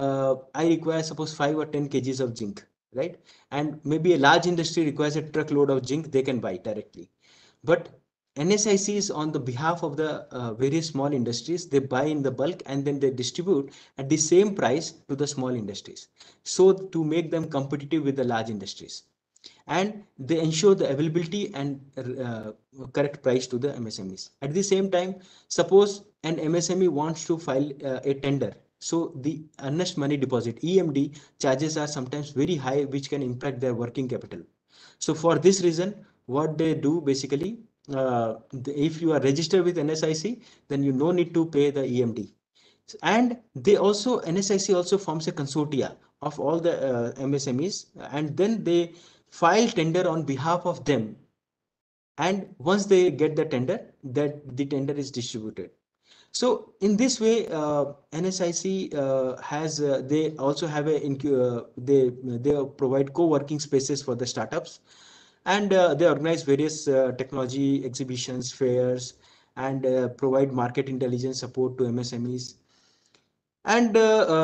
I require suppose 5 or 10 kgs of zinc, right? And maybe a large industry requires a truckload of zinc, they can buy directly. But NSIC is on the behalf of the various small industries. They buy in the bulk and then they distribute at the same price to the small industries, so to make them competitive with the large industries, and they ensure the availability and correct price to the MSMEs. At the same time, suppose an MSME wants to file a tender, so the earnest money deposit EMD charges are sometimes very high, which can impact their working capital. So for this reason, what they do basically, if you are registered with NSIC, then you no need to pay the EMD. And they also, NSIC also forms a consortia of all the MSMEs, and then they file tender on behalf of them. And once they get the tender, that the tender is distributed. So in this way, NSIC has they also have a they provide co-working spaces for the startups, and they organize various technology exhibitions, fairs, and provide market intelligence support to MSMEs. And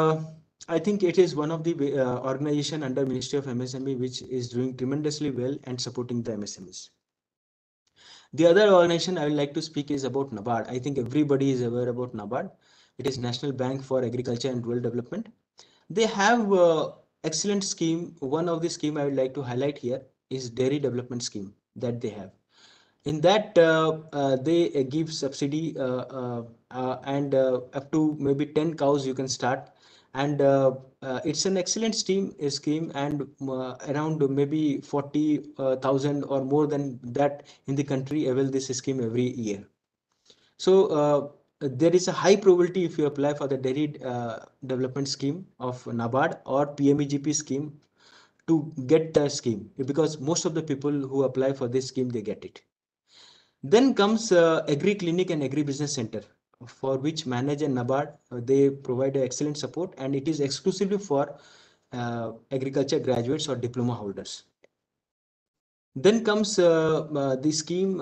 I think it is one of the organization under Ministry of MSME which is doing tremendously well and supporting the MSMEs. The other organization I would like to speak is about NABARD. I think everybody is aware about NABARD. It is National Bank for Agriculture and Rural Development. They have excellent scheme. One of the scheme I would like to highlight here is dairy development scheme that they have. In that they give subsidy and up to maybe 10 cows you can start, and it's an excellent scheme, and around maybe 40,000 or more than that in the country avail this scheme every year. So there is a high probability if you apply for the dairy development scheme of NABARD or PMEGP scheme to get the scheme, because most of the people who apply for this scheme, they get it. Then comes Agri Clinic and Agri Business Center, for which manage and NABARD, they provide excellent support, and it is exclusively for agriculture graduates or diploma holders. Then comes the scheme,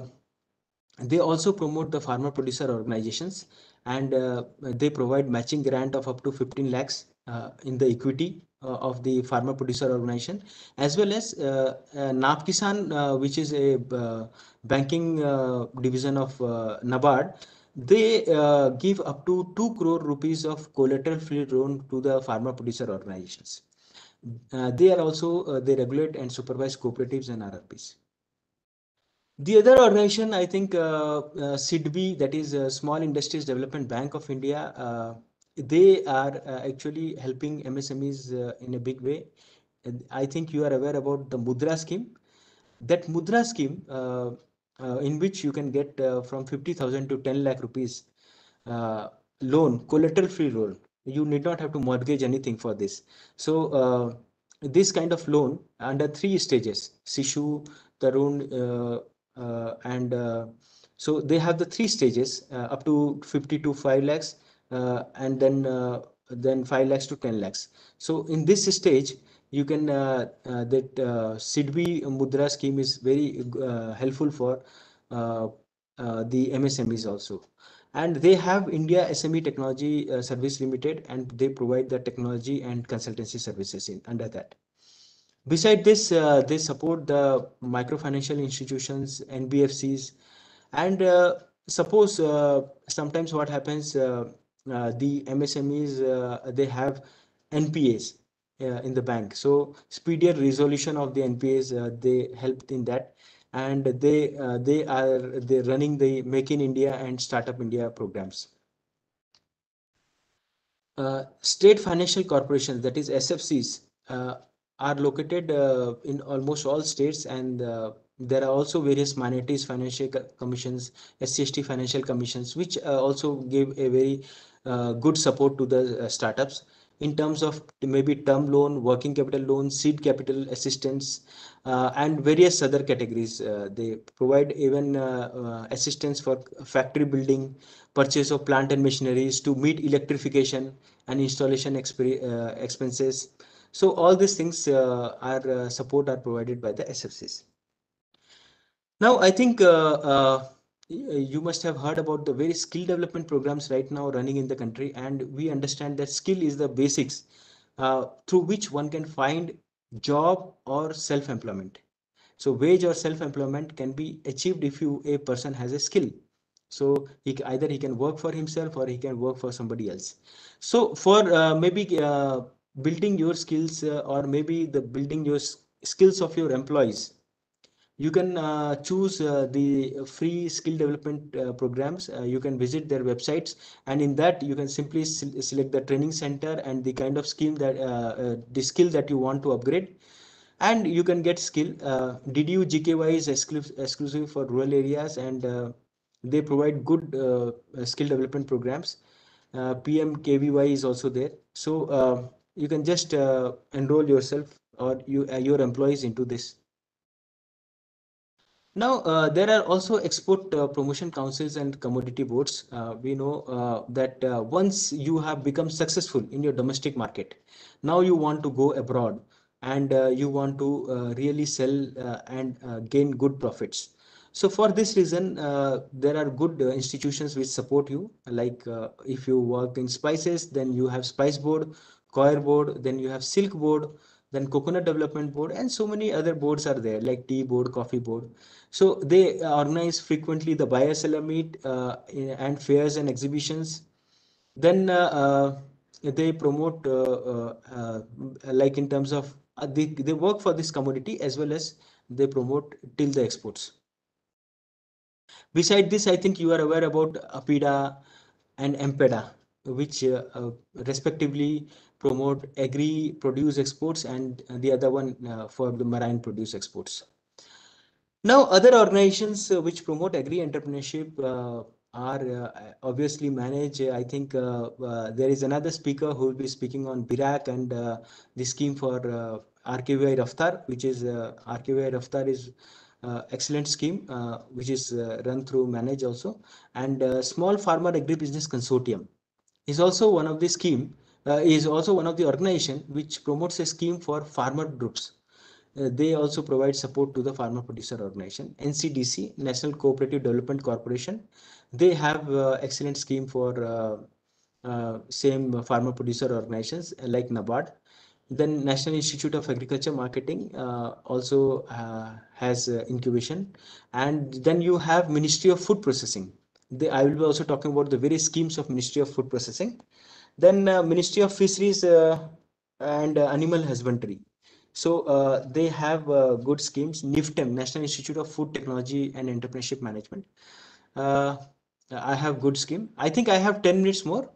they also promote the farmer producer organizations, and they provide matching grant of up to 15 lakhs in the equity of the farmer producer organization, as well as NAPKISAN, which is a banking division of NABARD. They give up to 2 crore rupees of collateral free loan to the farmer producer organizations. They are also they regulate and supervise cooperatives and RRPs. The other organization, I think, SIDBI, that is Small Industries Development Bank of India, they are actually helping MSMEs in a big way. And I think you are aware about the Mudra scheme. That Mudra scheme, in which you can get from 50,000 to 10 lakh rupees loan, collateral-free loan. You need not have to mortgage anything for this. So this kind of loan under 3 stages, Sishu, Tarun, and so they have the 3 stages up to 50 to 5 lakhs, and then 5 lakhs to 10 lakhs. So in this stage, you can that SIDBI Mudra scheme is very helpful for the MSMEs also. And they have India SME Technology Service Limited, and they provide the technology and consultancy services under that. Beside this, they support the microfinancial institutions, NBFCs, and suppose sometimes what happens, the MSMEs, they have NPAs in the bank. So speedier resolution of the NPAs, they helped in that, and they're running the Make in India and Startup India programs. State financial corporations, that is SFCs, are located in almost all states, and there are also various minorities financial commissions, SCST financial commissions, which also give a very good support to the startups in terms of maybe term loan, working capital loan, seed capital assistance, and various other categories. They provide even assistance for factory building, purchase of plant and machineries to meet electrification and installation expenses. So all these things are support are provided by the SFCs. Now, I think you must have heard about the very skill development programs right now running in the country, and we understand that skill is the basics through which one can find job or self-employment. So wage or self-employment can be achieved if a person has a skill. So either he can work for himself or he can work for somebody else. So for maybe building your skills or maybe the building your skills of your employees, you can choose the free skill development programs. You can visit their websites, and in that you can simply select the training center and the kind of scheme that the skill that you want to upgrade, and you can get skill. DDU GKY is exclusive for rural areas, and they provide good skill development programs. PMKVY is also there. So you can just enroll yourself or your employees into this. Now, there are also export promotion councils and commodity boards. We know that once you have become successful in your domestic market, now you want to go abroad, and you want to really sell and gain good profits. So for this reason, there are good institutions which support you. Like if you work in spices, then you have Spice Board, Coir Board, then you have Silk Board, then Coconut Development Board, and so many other boards are there, like Tea Board, Coffee Board. So they organize frequently the buyer seller meet and fairs and exhibitions. Then they promote like in terms of they work for this commodity as well as they promote till the exports. Beside this, I think you are aware about APIDA and MPEDA, which respectively promote agri produce exports, and the other one for the marine produce exports. Now, other organizations which promote agri entrepreneurship are obviously managed. I think there is another speaker who will be speaking on BIRAC and the scheme for RKVI Raftar, which is RKVI Raftar is excellent scheme which is run through Manage also, and Small Farmer Agribusiness Consortium is also one of the scheme. Is also one of the organization which promotes a scheme for farmer groups. They also provide support to the farmer producer organization. NCDC, National Cooperative Development Corporation, they have excellent scheme for same farmer producer organizations like NABARD. Then National Institute of Agriculture Marketing also has incubation. And then you have Ministry of Food Processing. I will be also talking about the various schemes of Ministry of Food Processing. Then Ministry of Fisheries and Animal Husbandry. So they have good schemes. NIFTEM, National Institute of Food Technology and Entrepreneurship Management. I have good scheme. I think I have 10 minutes more.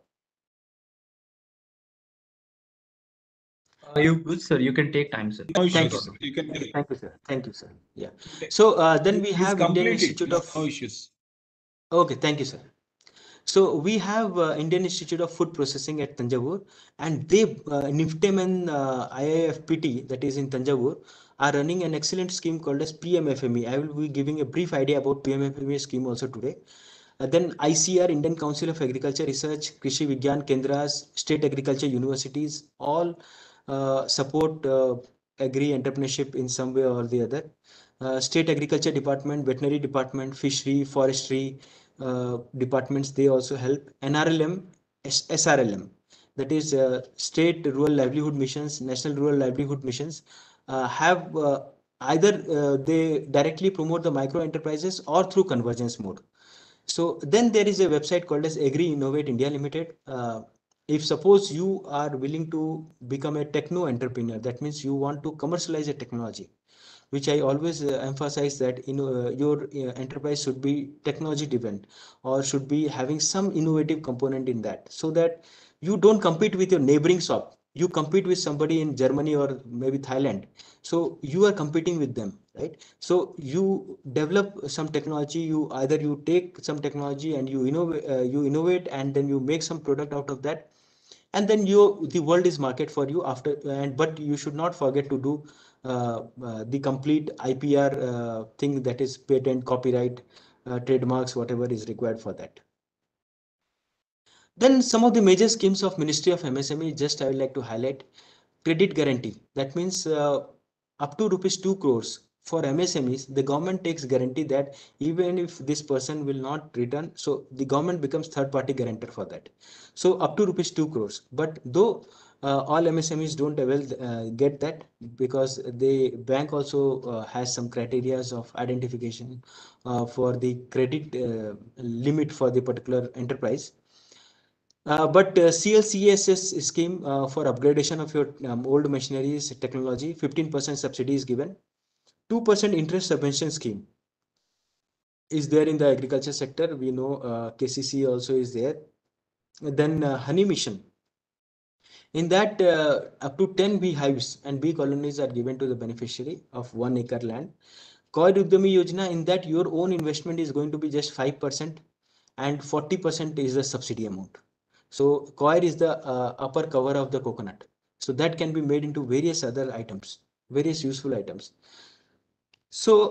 You good, sir. You can take time, sir. No Thank you, issues. sir. You can take. Thank you, sir. Thank you, sir. Yeah. So then we Please have Indian complete it. Institute No, of. no issues. Okay, thank you, sir. So we have Indian Institute of Food Processing at Tanjavur, and they NIFTEM and IIFPT, that is in Tanjavur, are running an excellent scheme called as PMFME. I will be giving a brief idea about PMFME scheme also today. Then ICR, Indian Council of Agriculture Research, Krishi Vigyan Kendras, state agriculture universities, all support agri entrepreneurship in some way or the other. State agriculture department, veterinary department, fishery, forestry departments, they also help. NRLM, SRLM, that is state rural livelihood missions, national rural livelihood missions, have either they directly promote the micro enterprises or through convergence mode. So then there is a website called as Agri Innovate India Limited. If suppose you are willing to become a techno entrepreneur, that means you want to commercialize a technology, which I always emphasize that your enterprise should be technology driven or should be having some innovative component in that, so that you don't compete with your neighboring shop. You compete with somebody in Germany or maybe Thailand. So you are competing with them, right? So you develop some technology. You either you take some technology and you innovate, and then you make some product out of that, and then the world is market for you after. And but you should not forget to do the complete IPR thing, that is patent, copyright, trademarks, whatever is required for that. Then some of the major schemes of Ministry of MSME, just I would like to highlight. Credit guarantee, that means up to rupees 2 crores for MSMEs, the government takes guarantee that even if this person will not return, so the government becomes third party guarantor for that. So up to rupees 2 crores. But though all MSMEs don't get that, because the bank also has some criterias of identification for the credit limit for the particular enterprise. But CLCSS scheme for upgradation of your old machineries technology, 15% subsidy is given. 2% interest subvention scheme is there in the agriculture sector. We know KCC also is there. Then honey mission. In that, up to 10 beehives and bee colonies are given to the beneficiary of 1 acre land. Koi Udyami Yojana, in that your own investment is going to be just 5% and 40% is the subsidy amount. So coir is the upper cover of the coconut. So that can be made into various other items, various useful items. So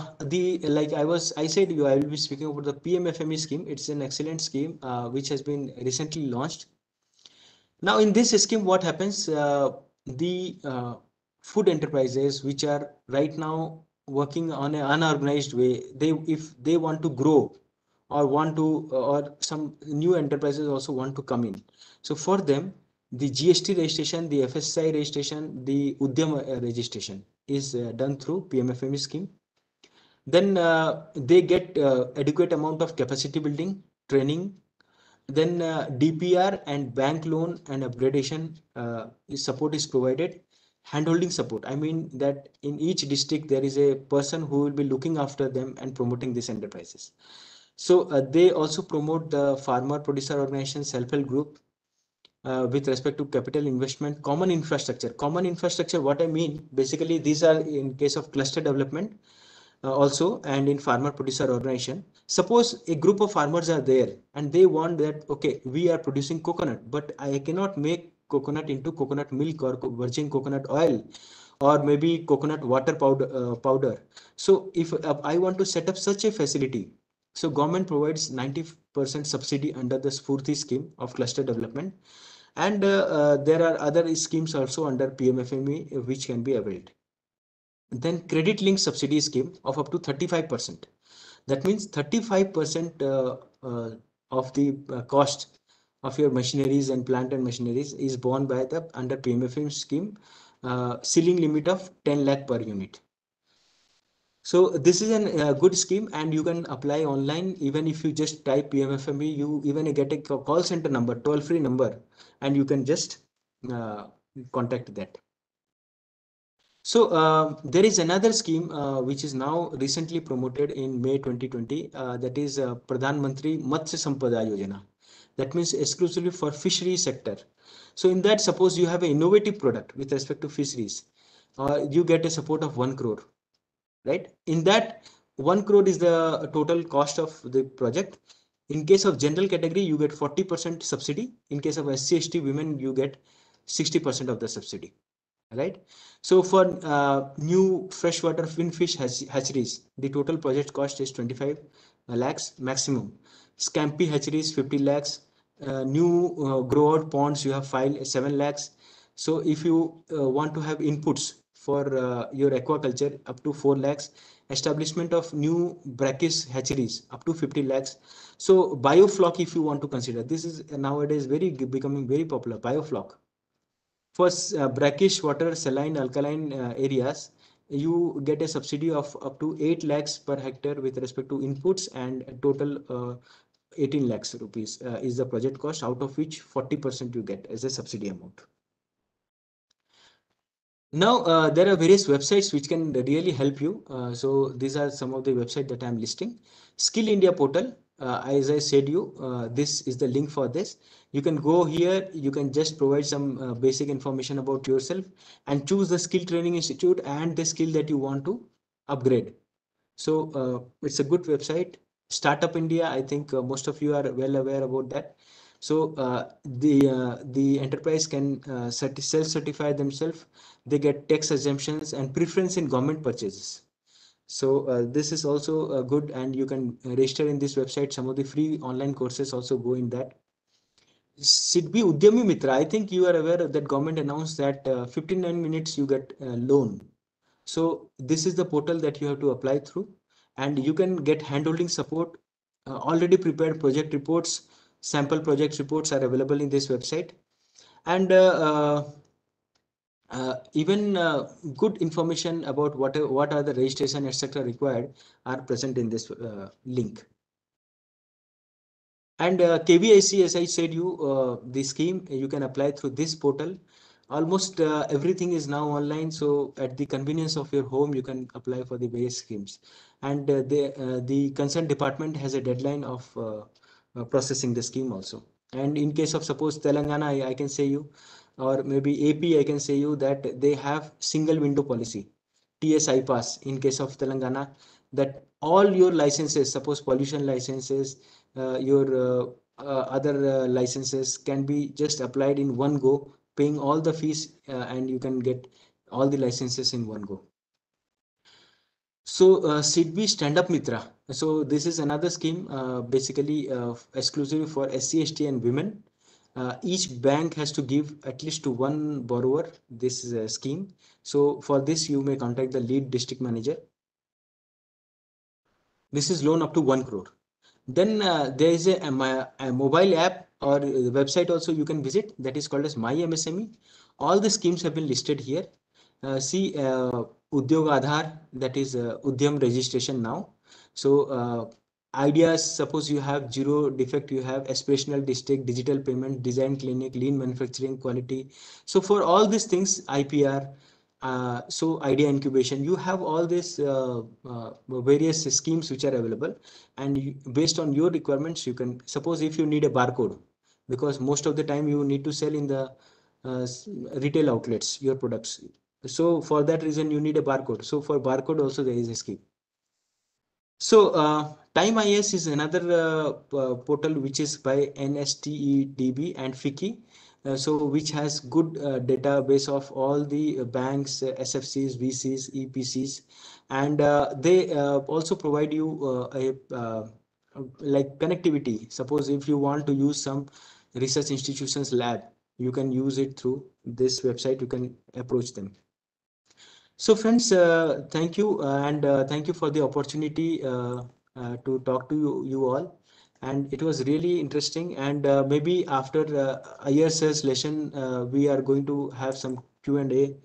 I said you, I will be speaking about the PMFME scheme. It's an excellent scheme which has been recently launched. Now in this scheme, what happens? The food enterprises which are right now working on an unorganized way, if they want to grow or or some new enterprises also want to come in. So for them, the GST registration, the FSI registration, the Udyam registration is done through PMFME scheme. Then they get adequate amount of capacity building, training. Then DPR and bank loan and upgradation support is provided. Handholding support, I mean that in each district there is a person who will be looking after them and promoting these enterprises. So they also promote the farmer producer organization, self-help group with respect to capital investment, common infrastructure. Common infrastructure, what I mean, basically these are in case of cluster development also, and in farmer producer organization. Suppose a group of farmers are there and they want that, okay, we are producing coconut, but I cannot make coconut into coconut milk or virgin coconut oil or maybe coconut water powder. So if I want to set up such a facility, so government provides 90% subsidy under the Spurti scheme of cluster development. And there are other schemes also under PMFME which can be availed. Then credit linked subsidy scheme of up to 35%. That means 35% of the cost of your machineries and plant and machineries is borne by the under PMFM scheme, ceiling limit of 10 lakh per unit. So this is a good scheme and you can apply online. Even if you just type PMFME, you even get a call center number, toll-free number, and you can just contact that. So there is another scheme which is now recently promoted in May 2020, that is Pradhan Mantri Matsya Sampada Yojana. That means exclusively for fishery sector. So in that, suppose you have an innovative product with respect to fisheries, you get a support of 1 crore, right? In that, 1 crore is the total cost of the project. In case of general category, you get 40% subsidy. In case of SC/ST women, you get 60% of the subsidy, right? So for new freshwater finfish hatcheries, the total project cost is 25 lakhs maximum. Scampi hatcheries 50 lakhs. New grow out ponds, you have filed 7 lakhs. So if you want to have inputs for your aquaculture, up to 4 lakhs. Establishment of new brackish hatcheries up to 50 lakhs. So biofloc, if you want to consider, this is nowadays becoming very popular. Biofloc for brackish water, saline, alkaline areas, you get a subsidy of up to 8 lakhs per hectare with respect to inputs, and total 18 lakhs rupees is the project cost, out of which 40% you get as a subsidy amount. Now, there are various websites which can really help you. So these are some of the websites that I'm listing. Skill India portal, as I said you, this is the link for this. You can go here, you can just provide some basic information about yourself and choose the skill training institute and the skill that you want to upgrade. So it's a good website. Startup India, I think most of you are well aware about that. So the enterprise can self-certify themselves. They get tax exemptions and preference in government purchases. So this is also good, and you can register in this website. Some of the free online courses also go in that. SIDBI Udyami Mitra, I think you are aware that government announced that 59 minutes you get a loan. So this is the portal that you have to apply through, and you can get handholding support. Already prepared project reports, sample project reports are available in this website, and even good information about what are the registration etc. required are present in this link. And KVIC, as I said you, the scheme you can apply through this portal. Almost everything is now online, so at the convenience of your home, you can apply for the various schemes. And the concerned department has a deadline of processing the scheme also. And in case of suppose Telangana, I can say you, or maybe AP, I can say you that they have single window policy, TSI pass. In case of Telangana, that all your licenses, suppose pollution licenses, your other licenses can be just applied in one go, paying all the fees, and you can get all the licenses in one go. So SIDBI Stand Up Mitra. So this is another scheme, basically exclusively for SC/ST and women. Each bank has to give at least to one borrower this scheme. So for this, you may contact the lead district manager. This is loan up to 1 crore. Then there is a mobile app or the website also you can visit, that is called as My MSME. All the schemes have been listed here. See Udyog Aadhaar, that is Udyam registration now. So ideas, suppose you have zero defect, you have aspirational district, digital payment, design clinic, lean manufacturing, quality. So for all these things, IPR, so idea incubation, you have all these various schemes which are available, and based on your requirements, you can, suppose if you need a barcode, because most of the time you need to sell in the retail outlets your products, so for that reason you need a barcode. So for barcode also there is a scheme. So Time IS is another portal which is by NSTEDB and FICCI. So which has good database of all the banks, SFCs, VCs, EPCs, and they also provide you like connectivity. Suppose if you want to use some research institutions lab, you can use it through this website, you can approach them. So friends, thank you, and thank you for the opportunity to talk to you all. And it was really interesting. And maybe after ISS lesson, we are going to have some Q&A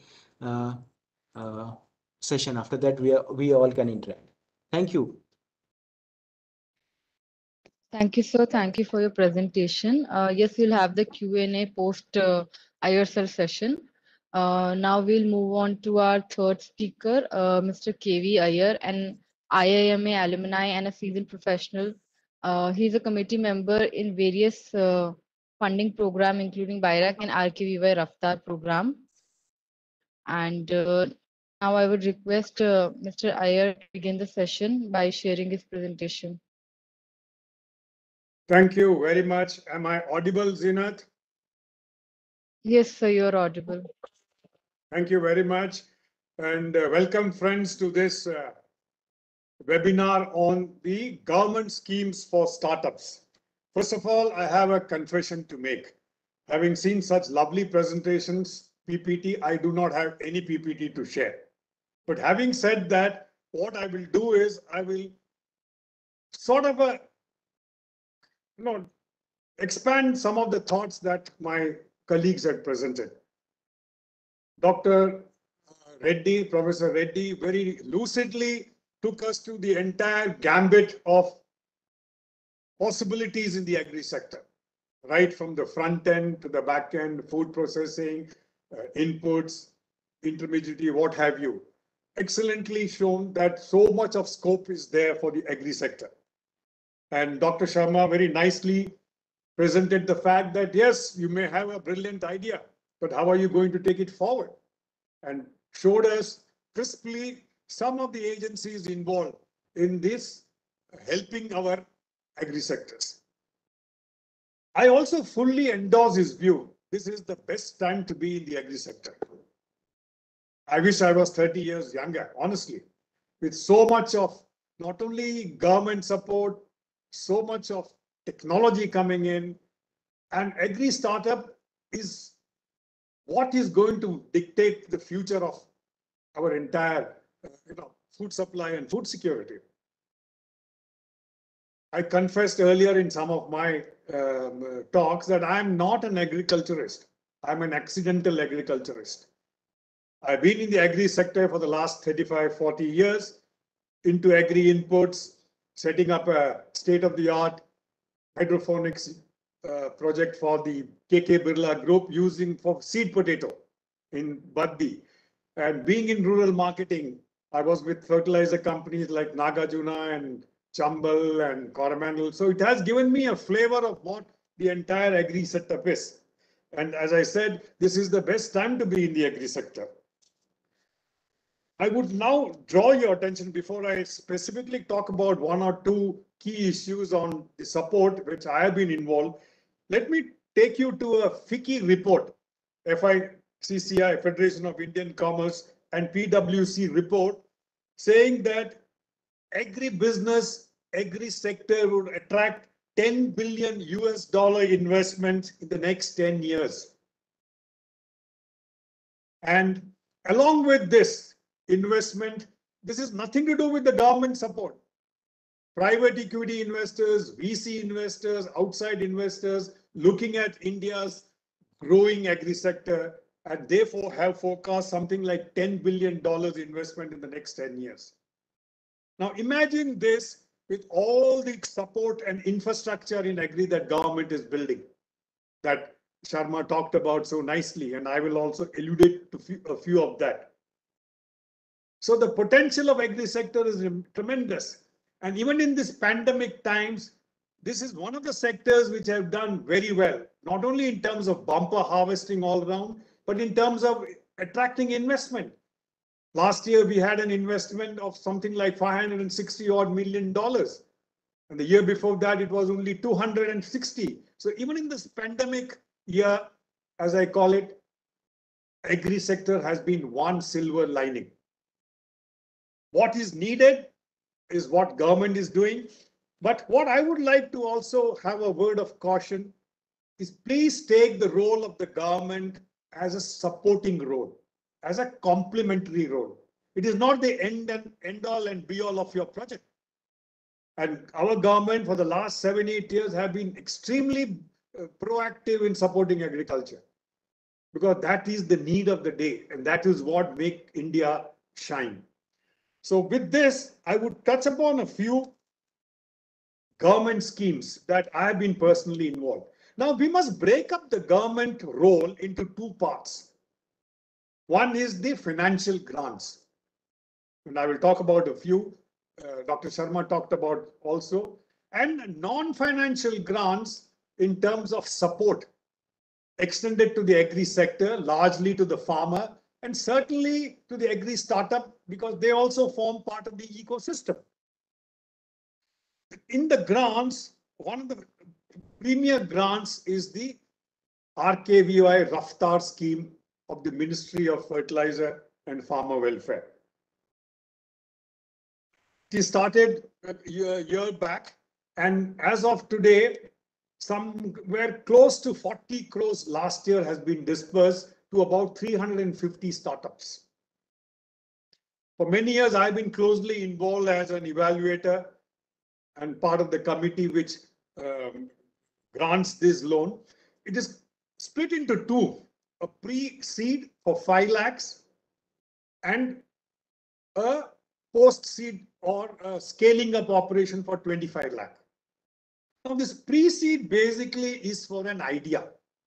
session. After that, we all can interact. Thank you. Thank you, sir. Thank you for your presentation. Yes, we'll have the Q&A post IRSL session. Now we'll move on to our third speaker, Mr. KV Iyer, an IIMA alumni and a seasoned professional. He's a committee member in various funding program, including BIRAC and RKVY Raftar program. And now I would request Mr. Iyer to begin the session by sharing his presentation. Thank you very much. Am I audible, Zeenat? Yes, sir, you're audible. Thank you very much. And welcome, friends, to this webinar on the government schemes for startups. First of all, I have a confession to make. Having seen such lovely presentations, PPT, I do not have any PPT to share. But having said that, what I will do is I will sort of expand some of the thoughts that my colleagues had presented. Dr. Reddy, Professor Reddy, very lucidly took us to the entire gambit of possibilities in the agri sector, right from the front end to the back end, food processing, inputs, intermediary, what have you. Excellently shown that so much of scope is there for the agri sector. And Dr. Sharma very nicely presented the fact that, yes, you may have a brilliant idea, but how are you going to take it forward? And showed us crisply some of the agencies involved in this helping our agri sectors. I also fully endorse his view. This is the best time to be in the agri sector. I wish I was 30 years younger, honestly, with so much of not only government support, so much of technology coming in, and agri startup is what is going to dictate the future of our entire food supply and food security. I confessed earlier in some of my talks that I'm not an agriculturist. I'm an accidental agriculturist. I've been in the agri sector for the last 35, 40 years, into agri inputs, setting up a state-of-the-art hydroponics project for the KK Birla Group using for seed potato in Baddi. And being in rural marketing, I was with fertilizer companies like Nagarjuna and Chambal and Coromandel. So it has given me a flavor of what the entire agri setup is. And as I said, this is the best time to be in the agri sector. I would now draw your attention before I specifically talk about one or two key issues on the support which I have been involved. Let me take you to a FICCI report, FICCI, Federation of Indian Commerce, and PwC report saying that agribusiness, agri sector would attract $10 billion investment in the next 10 years. And along with this investment, this is nothing to do with the government support. Private equity investors, VC investors, outside investors looking at India's growing agri sector, and therefore have forecast something like $10 billion investment in the next 10 years. Now imagine this with all the support and infrastructure in agri that government is building, that Sharma talked about so nicely, and I will also allude to a few of that. So the potential of agri sector is tremendous. And even in this pandemic times, this is one of the sectors which have done very well, not only in terms of bumper harvesting all around, but in terms of attracting investment. Last year, we had an investment of something like $560 odd million. And the year before that, it was only 260. So even in this pandemic year, as I call it, agri sector has been one silver lining. What is needed is what government is doing. But what I would like to also have a word of caution is please take the role of the government as a supporting role, as a complementary role. It is not the end all and be all of your project. And our government for the last 7-8 years have been extremely proactive in supporting agriculture, because that is the need of the day, and that is what makes India shine. So with this, I would touch upon a few government schemes that I have been personally involved. Now, we must break up the government role into two parts. One is the financial grants. And I will talk about a few. Dr. Sharma talked about also. And non-financial grants in terms of support extended to the agri sector, largely to the farmer, and certainly to the agri startup, because they also form part of the ecosystem. In the grants, one of the premier grants is the RKVY Raftar scheme of the Ministry of Fertilizer and Farmer Welfare. It started a year back, and as of today, somewhere close to 40 crores last year has been dispersed to about 350 startups. For many years, I've been closely involved as an evaluator and part of the committee which grants this loan. It is split into two, a pre-seed for 5 lakhs and a post-seed or a scaling up operation for 25 lakh. Now this pre-seed basically is for an idea.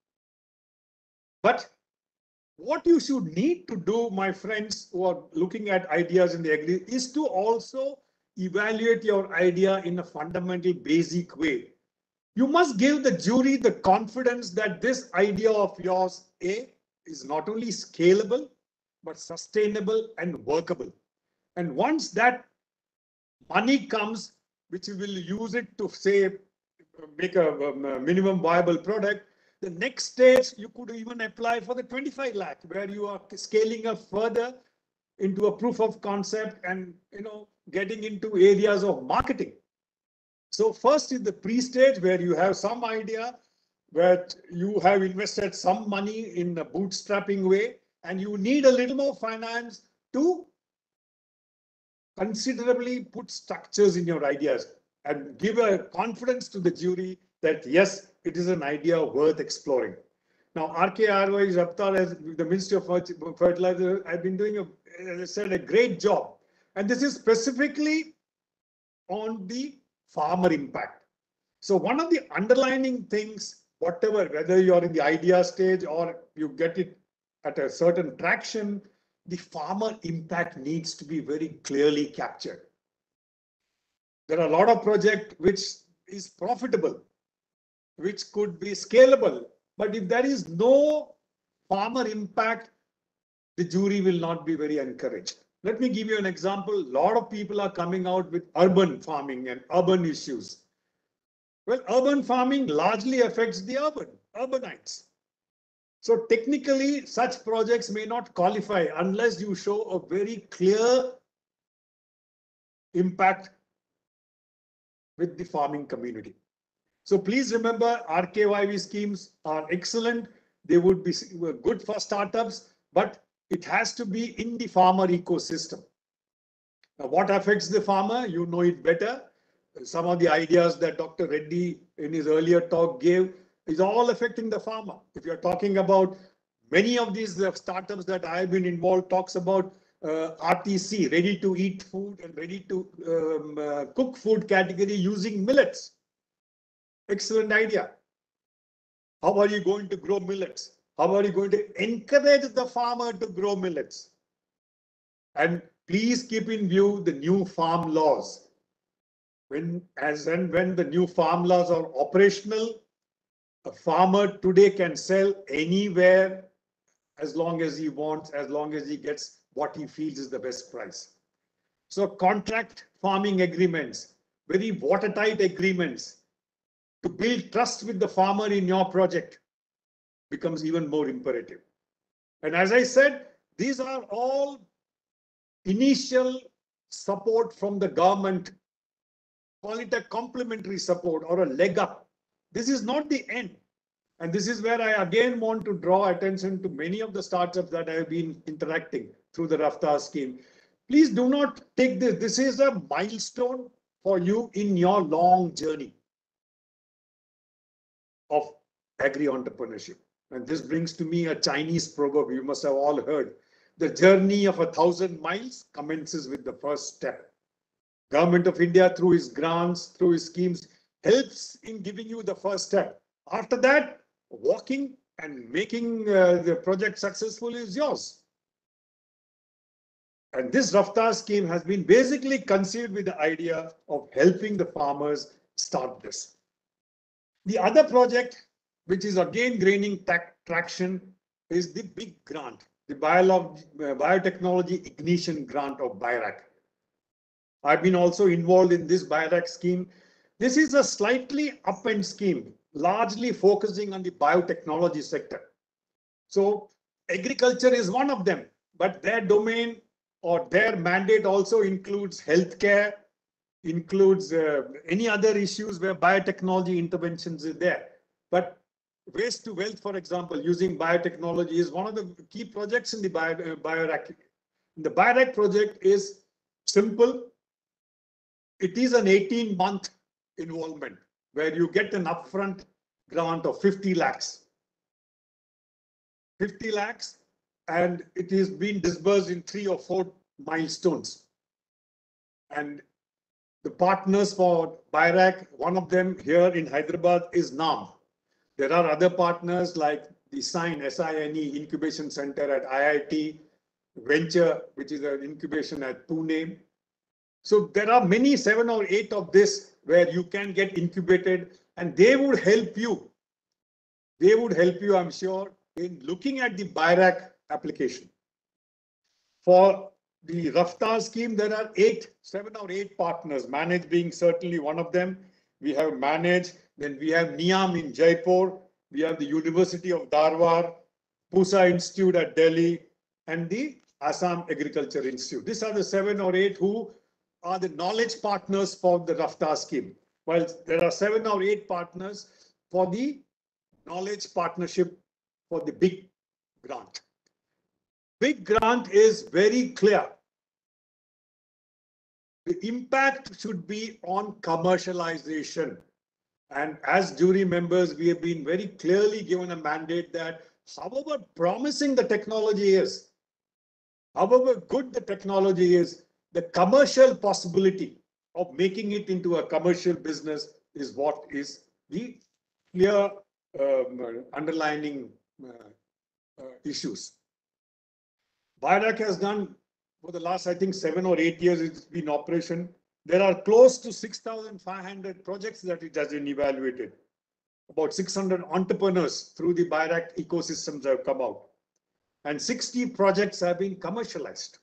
But what you should need to do, my friends who are looking at ideas in the agri, is to also evaluate your idea in a fundamental basic way. You must give the jury the confidence that this idea of yours, A, is not only scalable, but sustainable and workable. And once that money comes, which you will use it to say, make a minimum viable product, the next stage, you could even apply for the 25 lakh, where you are scaling up further into a proof of concept and, getting into areas of marketing. So first is the pre-stage, where you have some idea, where you have invested some money in a bootstrapping way, and you need a little more finance to considerably put structures in your ideas and give a confidence to the jury that yes, it is an idea worth exploring. Now, RKVY Raftar, as the Ministry of Fertilizer, has been doing, as I said, a great job. And this is specifically on the farmer impact. So one of the underlining things, whatever, whether you're in the idea stage or you get it at a certain traction, the farmer impact needs to be very clearly captured. There are a lot of projects which is profitable, which could be scalable, but if there is no farmer impact, the jury will not be very encouraged. Let me give you an example. A lot of people are coming out with urban farming and urban issues. Well, urban farming largely affects the urbanites. So technically, such projects may not qualify unless you show a very clear impact with the farming community. So please remember, RKVY schemes are excellent. They would be good for startups, but it has to be in the farmer ecosystem. Now, what affects the farmer? You know it better. Some of the ideas that Dr. Reddy in his earlier talk gave is all affecting the farmer. If you're talking about many of these startups that I have been involved, talks about RTC, ready to eat food and ready to cook food category using millets. Excellent idea. How are you going to grow millets? How are you going to encourage the farmer to grow millets? And please keep in view the new farm laws. When the new farm laws are operational, a farmer today can sell anywhere as long as he wants, as long as he gets what he feels is the best price. So contract farming agreements, very watertight agreements to build trust with the farmer in your project becomes even more imperative. And as I said, these are all initial support from the government. Call it a complementary support or a leg up. This is not the end. And this is where I again want to draw attention to many of the startups that I have been interacting through the Raftar scheme. Please do not take this. This is a milestone for you in your long journey of agri-entrepreneurship. And this brings to me a Chinese proverb you must have all heard. The journey of 1,000 miles commences with the first step. Government of India, through its grants, through its schemes, helps in giving you the first step. After that, walking and making the project successful is yours. And this Raftar scheme has been basically conceived with the idea of helping the farmers start this. The other project, which is again gaining traction, is the big grant, the Biotechnology Ignition Grant of BIRAC. I've been also involved in this BIRAC scheme. This is a slightly up-end scheme, largely focusing on the biotechnology sector. So agriculture is one of them, but their domain or their mandate also includes healthcare, includes any other issues where biotechnology interventions is there. But waste to wealth, for example, using biotechnology is one of the key projects in the BIRAC. The BIRAC project is simple. It is an 18-month involvement where you get an upfront grant of 50 lakhs. 50 lakhs, and it is being disbursed in 3 or 4 milestones. And the partners for BIRAC, one of them here in Hyderabad is NAM. There are other partners like the SINE Incubation Center at IIT, Venture, which is an incubation at Pune. So there are many, 7 or 8 of this where you can get incubated, and they would help you. They would help you, I'm sure, in looking at the BIRAC application. For the Raftar scheme, there are 7 or 8 partners, Manage being certainly one of them. We have Manage, then we have NIAM in Jaipur, we have the University of Dharwad, Pusa Institute at Delhi, and the Assam Agriculture Institute. These are the 7 or 8 who are the knowledge partners for the Raftar scheme. While there are 7 or 8 partners for the knowledge partnership for the big grant. Big grant is very clear. The impact should be on commercialization. And as jury members, we have been very clearly given a mandate that however promising the technology is, however good the technology is, the commercial possibility of making it into a commercial business is what is the clear underlining issues. BIRAC has done for the last, I think, 7 or 8 years it's been in operation. There are close to 6,500 projects that it has been evaluated. About 600 entrepreneurs through the BIRAC ecosystems have come out. And 60 projects have been commercialized.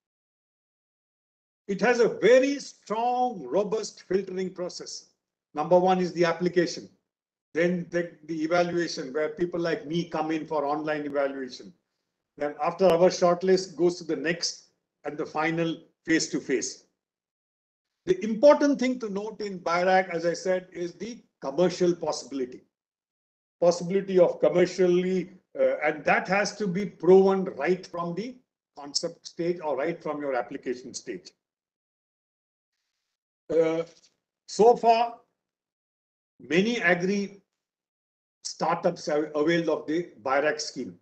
It has a very strong, robust filtering process. Number one is the application. Then the evaluation, where people like me come in for online evaluation. Then after our shortlist goes to the next and the final face-to-face. The important thing to note in BIRAC, as I said, is the commercial possibility. Possibility of commercially, and that has to be proven right from the concept stage or right from your application stage. So far, many agri startups have availed of the BIRAC scheme.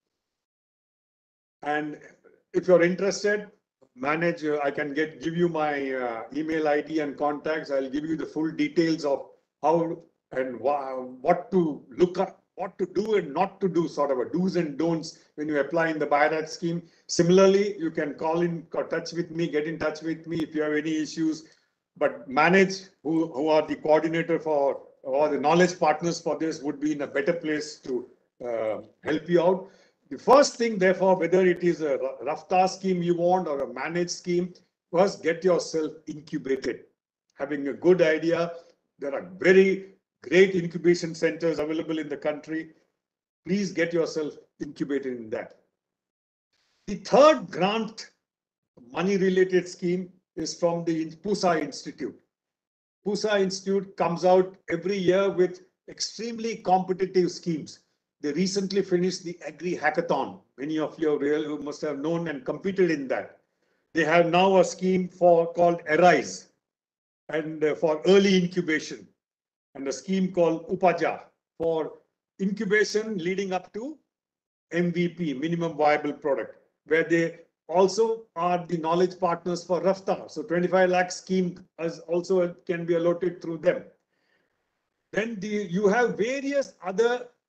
And if you're interested, Manage, I can give you my email ID and contacts. I'll give you the full details of how and what to look at, what to do and not to do, sort of a do's and don'ts when you apply in the BIRAC scheme. Similarly, you can call in, touch with me, get in touch with me if you have any issues. But Manage, who are the coordinator for or the knowledge partners for this, would be in a better place to help you out. The first thing, therefore, whether it is a Raftar scheme you want or a Managed scheme, first get yourself incubated. Having a good idea, there are very great incubation centers available in the country. Please get yourself incubated in that. The third grant money-related scheme is from the Pusa Institute. Pusa Institute comes out every year with extremely competitive schemes. They recently finished the Agri Hackathon. Many of you must have known and competed in that. They have now a scheme called Arise and for early incubation, and a scheme called Upaja for incubation leading up to MVP, minimum viable product, where they also are the knowledge partners for Raftar. So 25 lakh scheme also can be allotted through them. Then you have various other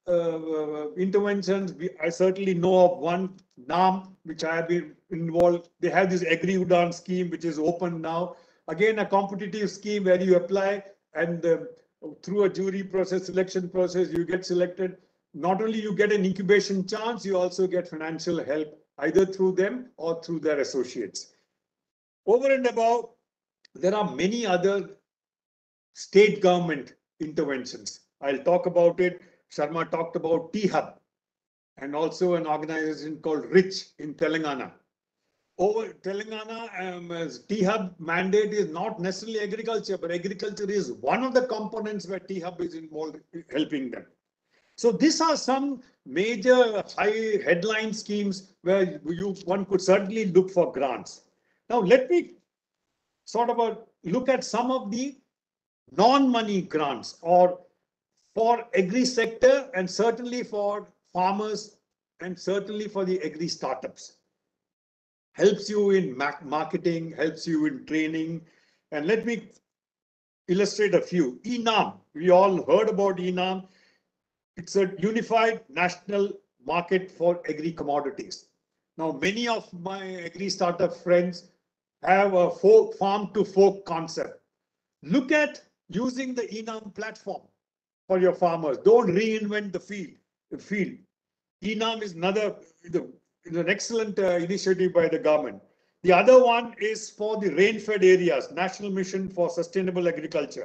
interventions. I certainly know of one, NAM, which I have been involved. They have this Agri Udan scheme, which is open now. Again, a competitive scheme where you apply and through a jury process, selection process, you get selected. Not only you get an incubation chance, you also get financial help either through them or through their associates. Over and above, there are many other state government interventions. I'll talk about it. Sharma talked about T-Hub and also an organization called RICH in Telangana. Over Telangana, T-Hub mandate is not necessarily agriculture, but agriculture is one of the components where T-Hub is involved, helping them. So these are some major high headline schemes where one could certainly look for grants. Now let me sort of look at some of the non-money grants or for agri sector and certainly for farmers and certainly for the agri startups. Helps you in marketing, helps you in training. And let me illustrate a few. ENAM, we all heard about ENAM. It's a unified national market for agri commodities. Now, many of my agri startup friends have a farm to fork concept. Look at using the ENAM platform for your farmers. Don't reinvent the field. ENAM is an excellent initiative by the government. The other one is for the rain-fed areas, National Mission for Sustainable Agriculture.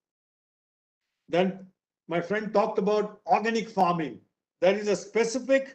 Then my friend talked about organic farming. There is a specific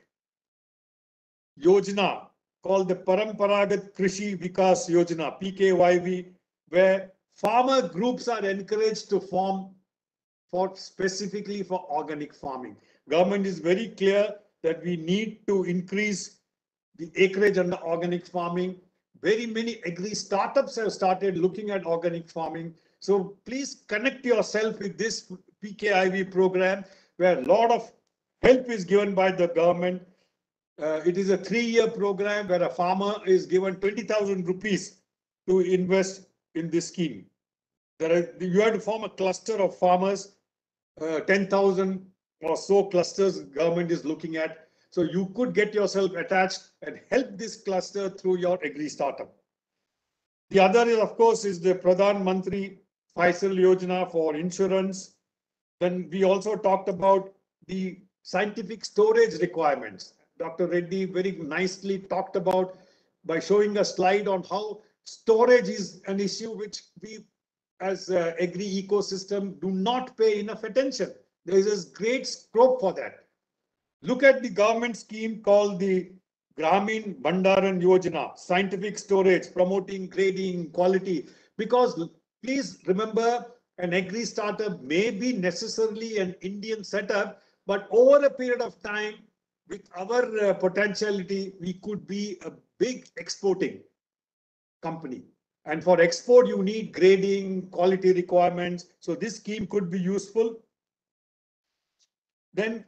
Yojana called the Paramparagat Krishi Vikas Yojana, PKYV, where farmer groups are encouraged to form specifically for organic farming. Government is very clear that we need to increase the acreage under organic farming. Very many agri startups have started looking at organic farming. So please connect yourself with this PKIV program where a lot of help is given by the government. It is a 3-year program where a farmer is given 20,000 rupees to invest in this scheme. You have to form a cluster of farmers, 10,000 or so clusters government is looking at. So you could get yourself attached and help this cluster through your agri startup. The other is, of course, is the Pradhan Mantri Faisal Yojana for insurance. Then we also talked about the scientific storage requirements. Dr. Reddy very nicely talked about by showing a slide on how storage is an issue which we as agri ecosystem do not pay enough attention. There is a great scope for that. Look at the government scheme called the Gramin Bhandaran Yojana, scientific storage, promoting grading, quality. Because please remember, an agri startup may be necessarily an Indian setup, but over a period of time, with our potentiality, we could be a big exporting company. And for export, you need grading, quality requirements. So this scheme could be useful. Then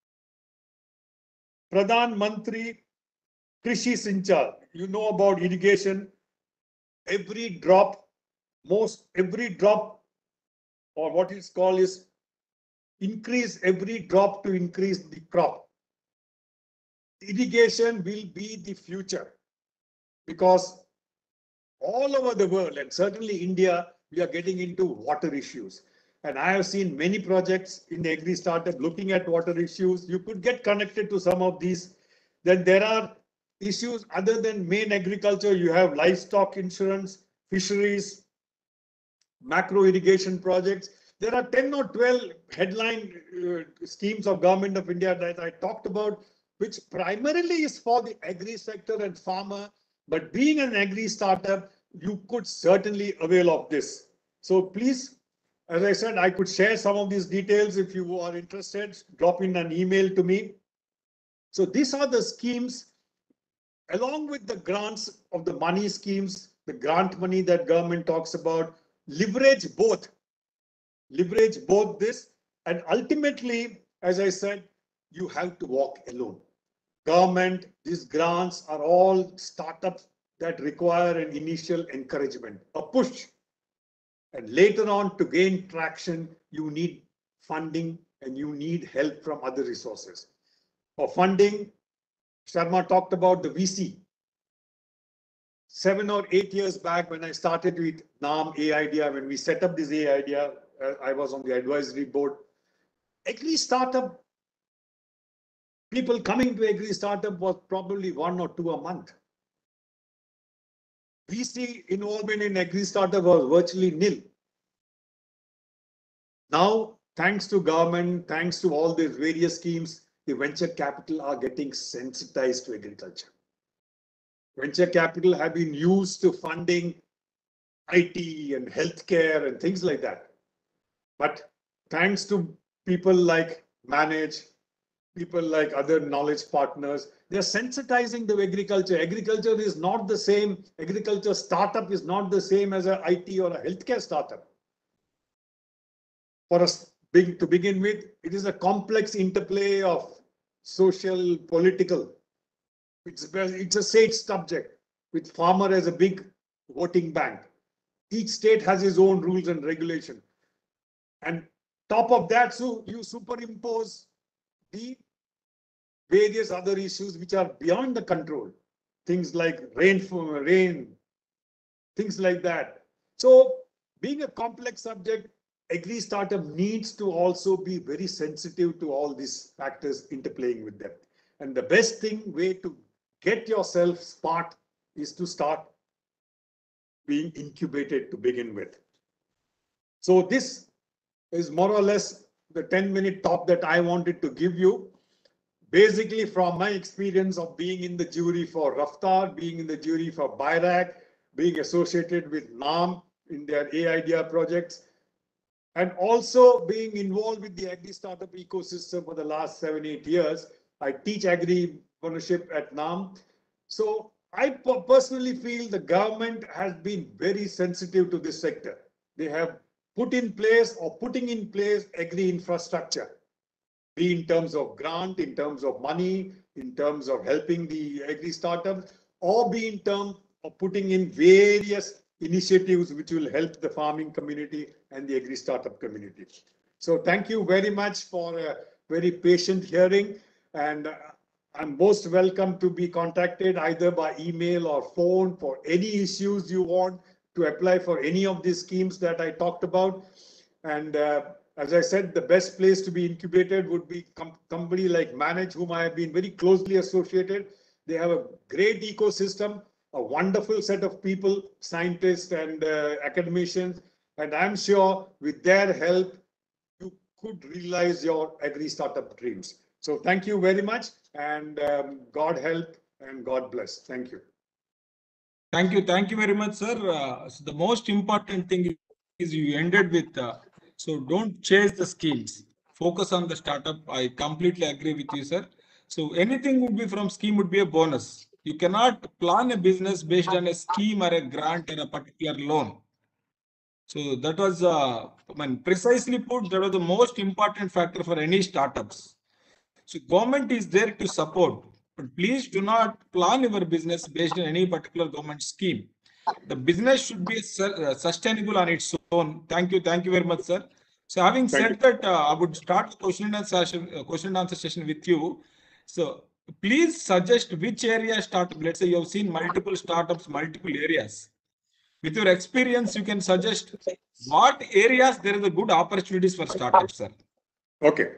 Pradhan Mantri Krishi Sinchar, you know about irrigation. Every drop, or what is called is increase every drop to increase the crop. Irrigation will be the future because all over the world and certainly India, we are getting into water issues. And I have seen many projects in the agri startup looking at water issues. You could get connected to some of these. Then there are issues other than main agriculture. You have livestock insurance, fisheries, macro irrigation projects. There are 10 or 12 headline schemes of Government of India that I talked about, which primarily is for the agri sector and farmer. But being an agri startup, you could certainly avail of this. So please, as I said, I could share some of these details if you are interested. Drop in an email to me. So these are the schemes, along with the grants of the money schemes, the grant money that government talks about, leverage both this. And ultimately, as I said, you have to walk alone. Government, these grants are all startups that require an initial encouragement, a push. And later on, to gain traction, you need funding and you need help from other resources. For funding, Sharma talked about the VC. 7 or 8 years back, when I started with NAM AIDEA, when we set up this AIDEA, I was on the advisory board. Agri startup, people coming to agri startup was probably 1 or 2 a month. VC involvement in agri startup was virtually nil. Now, thanks to government, thanks to all these various schemes, the venture capital are getting sensitized to agriculture. Venture capital have been used to funding IT and healthcare and things like that. But thanks to people like Manage, people like other knowledge partners, they're sensitizing the agriculture. Agriculture is not the same. Agriculture startup is not the same as an IT or a healthcare startup. For us to begin with, it is a complex interplay of social, political. It's a state subject with farmer as a big voting bank. Each state has its own rules and regulation. And top of that, so you superimpose the various other issues which are beyond the control. Things like rain, things like that. So being a complex subject, agri startup needs to also be very sensitive to all these factors interplaying with them. And the best way to get yourself smart is to start being incubated to begin with. So this is more or less the 10-minute talk that I wanted to give you. Basically, from my experience of being in the jury for Raftar, being in the jury for BIRAC, being associated with NAM in their AIDEA projects, and also being involved with the agri startup ecosystem for the last 7-8 years. I teach agri ownership at NAM. So I personally feel the government has been very sensitive to this sector. They have put in place or putting in place agri infrastructure, be in terms of grant, in terms of money, in terms of helping the agri startups, or be in terms of putting in various initiatives which will help the farming community and the agri startup community. So thank you very much for a very patient hearing, and I'm most welcome to be contacted either by email or phone for any issues you want to apply for any of these schemes that I talked about. And as I said, the best place to be incubated would be company like Manage, whom I have been very closely associated. They have a great ecosystem, a wonderful set of people, scientists and academicians. And I'm sure with their help, you could realize your agri startup dreams. So thank you very much, and God help and God bless. Thank you. Thank you. Thank you very much, sir. So the most important thing is you ended with, so don't chase the schemes. Focus on the startup. I completely agree with you, sir. So anything would be from scheme would be a bonus. You cannot plan a business based on a scheme or a grant or a particular loan. So that was, precisely put, that was the most important factor for any startups. So government is there to support, but please do not plan your business based on any particular government scheme. The business should be sustainable on its own. Thank you very much, sir. So having said that, I would start the question and answer session with you. So please suggest which area startup. Let's say you have seen multiple startups, multiple areas. With your experience, you can suggest what areas there is a good opportunities for startups, sir. Okay.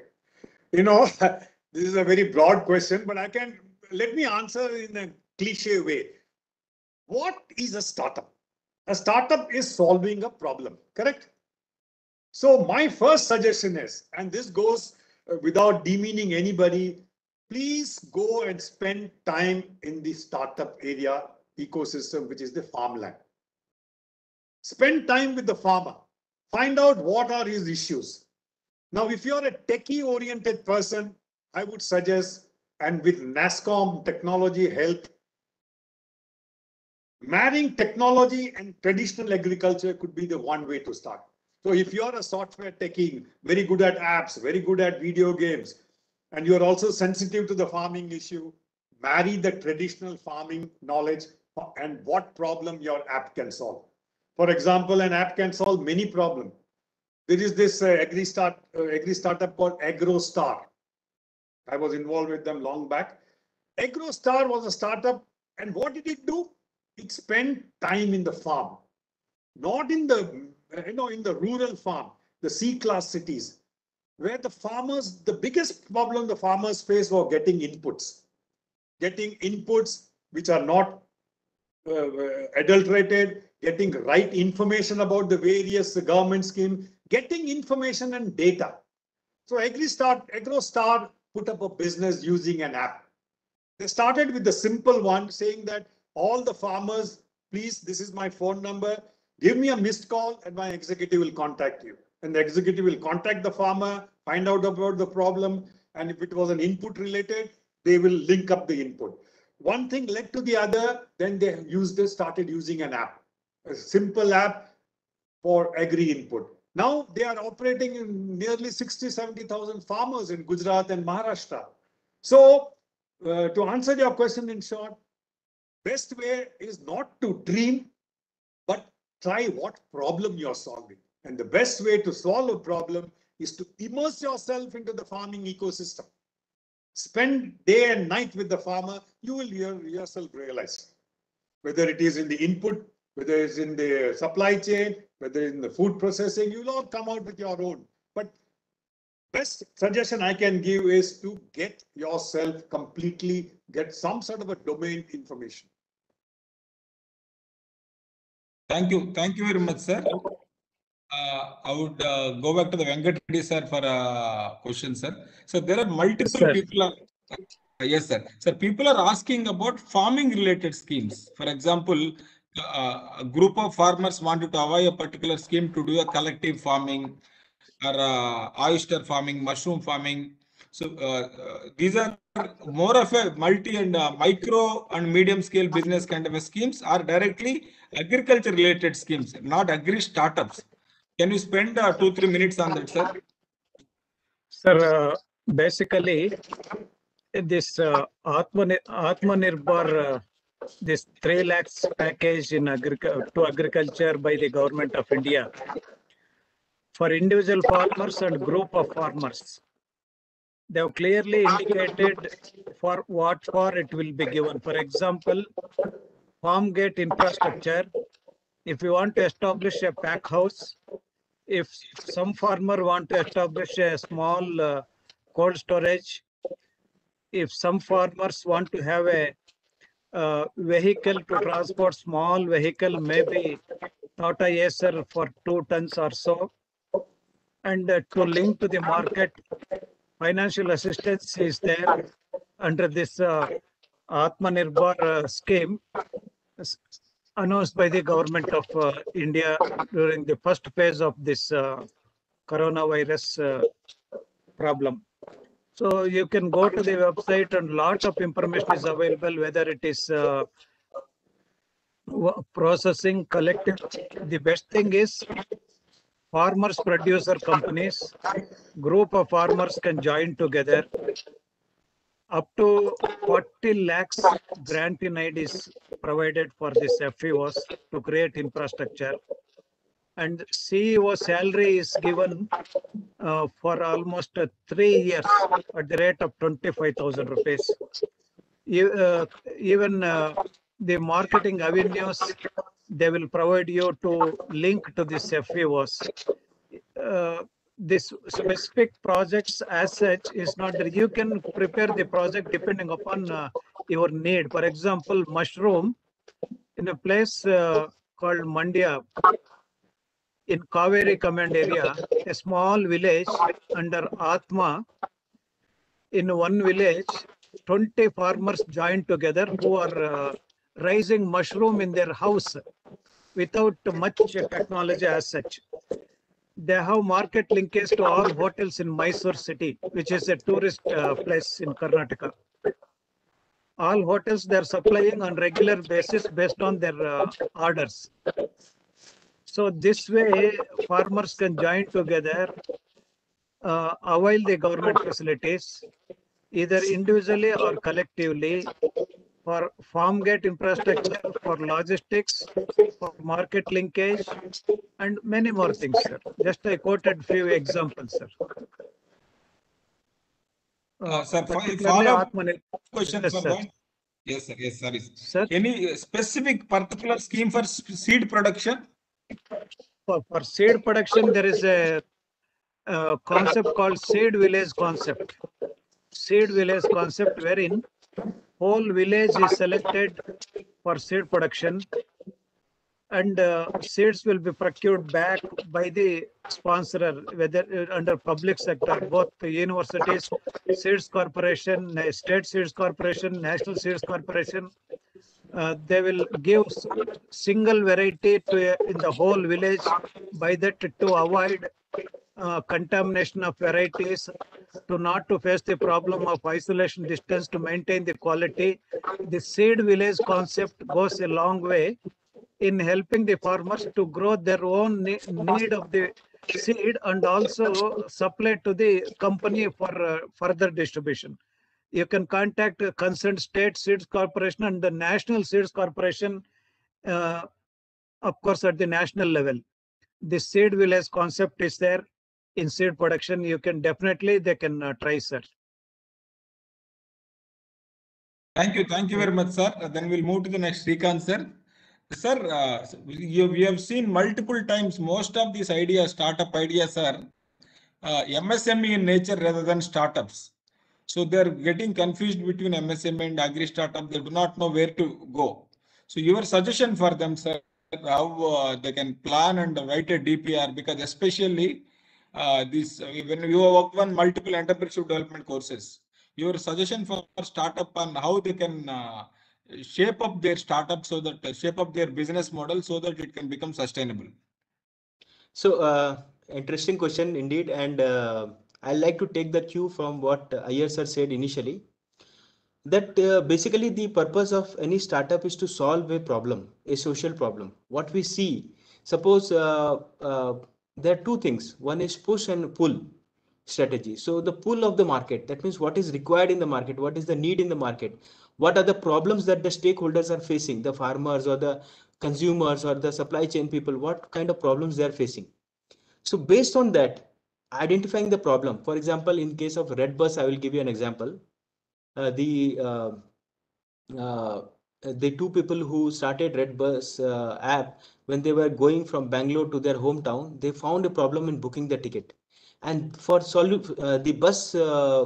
This is a very broad question, but let me answer in a cliche way. What is a startup? A startup is solving a problem, correct? So my first suggestion is, and this goes without demeaning anybody, please go and spend time in the startup area ecosystem, which is the farmland. Spend time with the farmer. Find out what are his issues. Now, if you're a techie-oriented person, I would suggest, and with NASSCOM technology help, marrying technology and traditional agriculture could be the one way to start. So if you're a software techie, very good at apps, very good at video games, and you're also sensitive to the farming issue, marry the traditional farming knowledge and what problem your app can solve. For example, an app can solve many problems. There is this agri startup called AgroStar. I was involved with them long back. AgroStar was a startup, and what did it do? It spent time in the farm, not in the in the rural farm, the C-class cities, where the farmers, the biggest problem the farmers face was getting inputs which are not adulterated, getting right information about the various government schemes, getting information and data. So AgroStar put up a business using an app. They started with the simple one, saying that all the farmers, please, this is my phone number, give me a missed call and my executive will contact you. And the executive will contact the farmer, find out about the problem, and if it was an input related, they will link up the input. One thing led to the other, then they started using an app, a simple app for agri input. Now they are operating in nearly 60,000-70,000 farmers in Gujarat and Maharashtra. So to answer your question in short, best way is not to dream, but try what problem you're solving. And the best way to solve a problem is to immerse yourself into the farming ecosystem. Spend day and night with the farmer, you will yourself realize whether it is in the input, whether it's in the supply chain, whether in the food processing, you'll all come out with your own. But best suggestion I can give is to get yourself completely, get some sort of a domain information. Thank you very much, sir. I would go back to the Venkat Reddy sir for a question, sir. So there are multiple people. Yes, sir. Sir, people are asking about farming related schemes. For example, a group of farmers wanted to avoid a particular scheme to do a collective farming or oyster farming, mushroom farming. So these are more of a multi and micro and medium scale business kind of a schemes, are directly agriculture related schemes, not agri startups. Can you spend 2-3 minutes on that, sir? Sir, basically, this Atmanirbhar, this 3 lakhs package in to agriculture by the government of India for individual farmers and group of farmers. They have clearly indicated for what it will be given. For example, farm gate infrastructure. If you want to establish a pack house, if some farmer want to establish a small cold storage, if some farmers want to have a vehicle to transport small vehicle, maybe Tata Acer for 2 tons or so, and to link to the market, financial assistance is there under this Atmanirbhar scheme announced by the government of India during the first phase of this coronavirus problem. So you can go to the website and lot of information is available, whether it is processing, collecting. The best thing is farmers, producer companies, group of farmers can join together. Up to 40 lakhs grant in aid is provided for this FEOs to create infrastructure. And CEO salary is given for almost 3 years at the rate of 25,000 rupees. Even the marketing avenues, they will provide you to link to this FEOs. This specific projects as such is not that you can prepare the project depending upon your need. For example, mushroom in a place called Mandya in Kaveri Command area, a small village under Atma. In one village, 20 farmers joined together who are raising mushroom in their house without much technology as such. They have market linkage to all hotels in Mysore city, which is a tourist place in Karnataka. All hotels they are supplying on regular basis based on their orders. So this way, farmers can join together, avail the government facilities, either individually or collectively, for farm gate infrastructure, for logistics, for market linkage, and many more things, sir. Just I quoted few examples, sir. Sir, Particularly follow-up Atmanirbhar. question Yes, for sir. that. Yes, sir. Yes, sorry. Sir, Any specific particular scheme for seed production? for seed production, there is a concept called seed village concept. Seed village concept wherein whole village is selected for seed production, and seeds will be procured back by the sponsorer, whether under public sector, both the universities, seeds corporation, state seeds corporation, national seeds corporation. They will give single variety to in the whole village, by that to avoid contamination of varieties, to not to face the problem of isolation distance, to maintain the quality. The seed village concept goes a long way in helping the farmers to grow their own need of the seed, and also supply to the company for further distribution. You can contact concerned state seeds corporation and the national seeds corporation, uh, of course, at the national level. The seed village concept is there in seed production. You can definitely, they can try, sir. Thank you very much, sir. Then we'll move to the next Srikanth, sir. Sir, we have seen multiple times most of these ideas, startup ideas, are MSME in nature rather than startups. So they're getting confused between MSME and agri startup. They do not know where to go. So your suggestion for them, sir, how they can plan and write a DPR, because especially this when you have worked on multiple entrepreneurship development courses, your suggestion for startup on how they can shape up their startup, so that shape up their business model so that it can become sustainable. So interesting question indeed, and I'd like to take the cue from what Iyer sir said initially, that basically the purpose of any startup is to solve a problem, a social problem. What we see, suppose there are two things. One is push and pull strategy. So the pull of the market, that means what is required in the market, what is the need in the market, what are the problems that the stakeholders are facing, the farmers or the consumers or the supply chain people, what kind of problems they are facing. So based on that, identifying the problem. For example, in case of Redbus, I will give you an example. The two people who started Redbus app, when they were going from Bangalore to their hometown, they found a problem in booking the ticket. And for solve the bus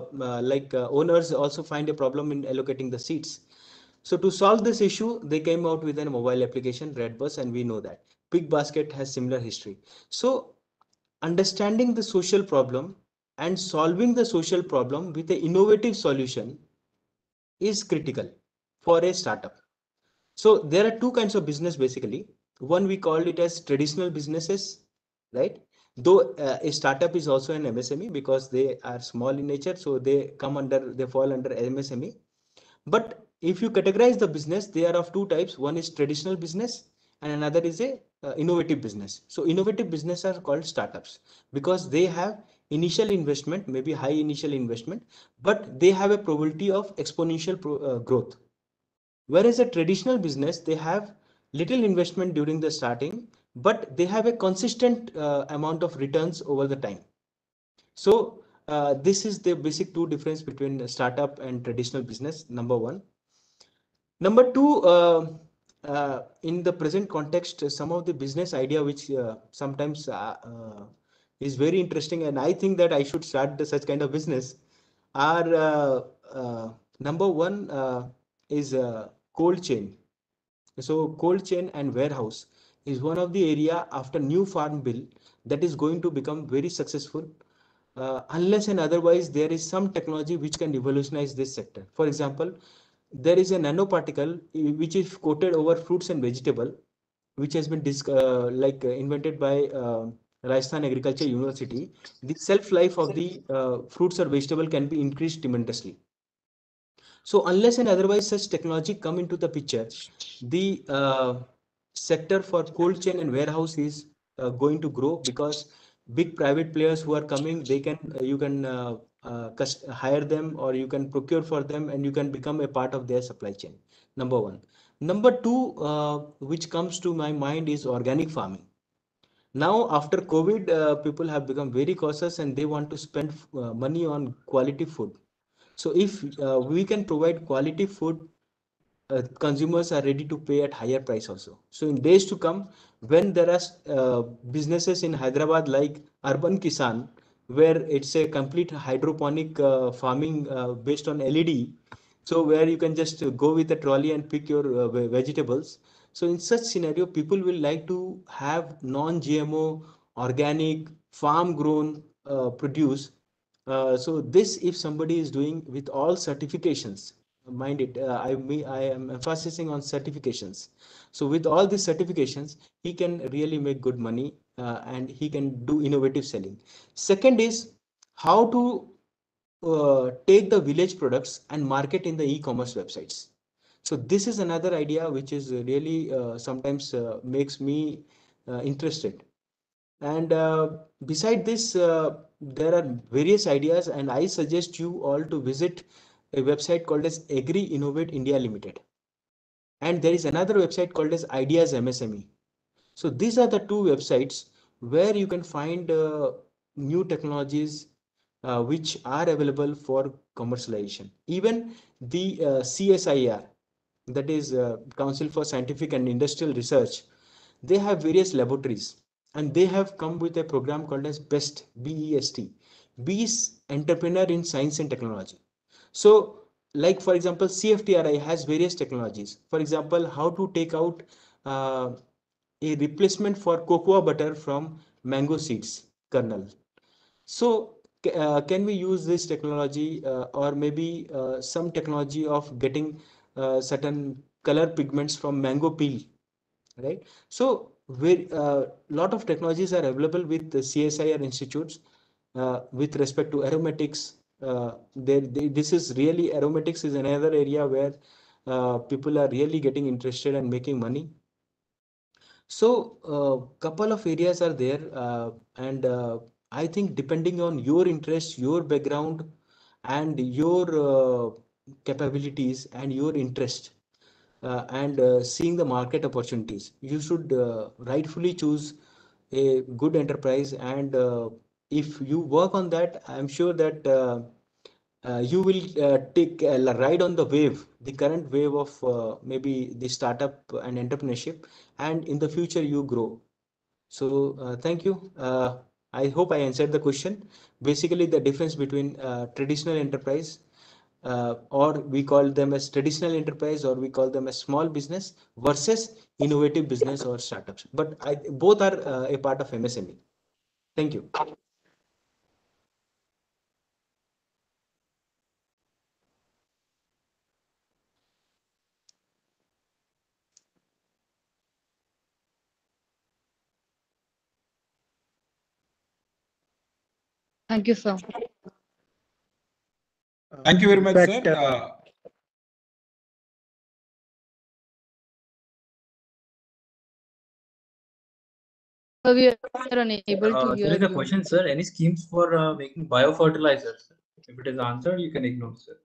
owners also find a problem in allocating the seats. So to solve this issue, they came out with a mobile application, Redbus, and we know that BigBasket has similar history. So understanding the social problem and solving the social problem with an innovative solution is critical for a startup. So there are two kinds of business basically. One, we call it as traditional businesses, right? Though a startup is also an MSME because they are small in nature, so they fall under MSME. But if you categorize the business, they are of two types. One is traditional business and another is a innovative business. So innovative business are called startups because they have initial investment, maybe high initial investment, but they have a probability of exponential growth. Whereas a traditional business, they have little investment during the starting, but they have a consistent amount of returns over the time. So this is the basic two difference between startup and traditional business, number one. Number two, in the present context, some of the business idea which sometimes is very interesting, and I think that I should start such kind of business, are number one is cold chain. So cold chain and warehouse is one of the area after new farm bill that is going to become very successful. Unless and otherwise there is some technology which can revolutionize this sector. For example, there is a nanoparticle which is coated over fruits and vegetable, which has been invented by Rajasthan Agriculture University. The shelf life of the fruits or vegetable can be increased tremendously. So unless and otherwise such technology come into the picture, the sector for cold chain and warehouse is going to grow because big private players who are coming, they can you can hire them or you can procure for them and you can become a part of their supply chain. Number one. Number two, which comes to my mind is organic farming. Now, after COVID, people have become very cautious and they want to spend money on quality food. So if we can provide quality food, consumers are ready to pay at higher price also. So in days to come, when there are businesses in Hyderabad like Urban Kisan, where it's a complete hydroponic farming based on LED, so where you can just go with a trolley and pick your vegetables. So in such scenario, people will like to have non-GMO, organic, farm-grown produce. So this, if somebody is doing with all certifications, mind it, I am emphasizing on certifications. So with all these certifications, he can really make good money and he can do innovative selling. Second is how to take the village products and market in the e-commerce websites. So this is another idea which is really sometimes makes me interested. And beside this, there are various ideas, and I suggest you all to visit a website called as Agri Innovate India Limited. And there is another website called as Ideas MSME. So these are the two websites where you can find new technologies which are available for commercialization. Even the CSIR, that is Council for Scientific and Industrial Research, they have various laboratories and they have come with a program called as BEST, B-E-S-T. B is Entrepreneur in Science and Technology. So like for example, CFTRI has various technologies. For example, how to take out a replacement for cocoa butter from mango seeds kernel. So can we use this technology or maybe some technology of getting certain color pigments from mango peel, right? So lot of technologies are available with the CSIR institutes with respect to aromatics. This is really, aromatics is another area where people are really getting interested and making money. So couple of areas are there, and I think depending on your interest, your background, and your capabilities and your interest, and seeing the market opportunities, you should rightfully choose a good enterprise. And if you work on that, I'm sure that you will take a ride on the wave, the current wave of maybe the startup and entrepreneurship, and in the future you grow. So thank you. I hope I answered the question. Basically, the difference between traditional enterprise, or we call them as traditional enterprise, or we call them as small business, versus innovative business or startups. But both are a part of MSME. Thank you. Thank you, sir. Thank you very In much, fact, sir. We are unable to There hear is a you. question, sir. Any schemes for making biofertilizers? If it is answered, you can ignore, sir.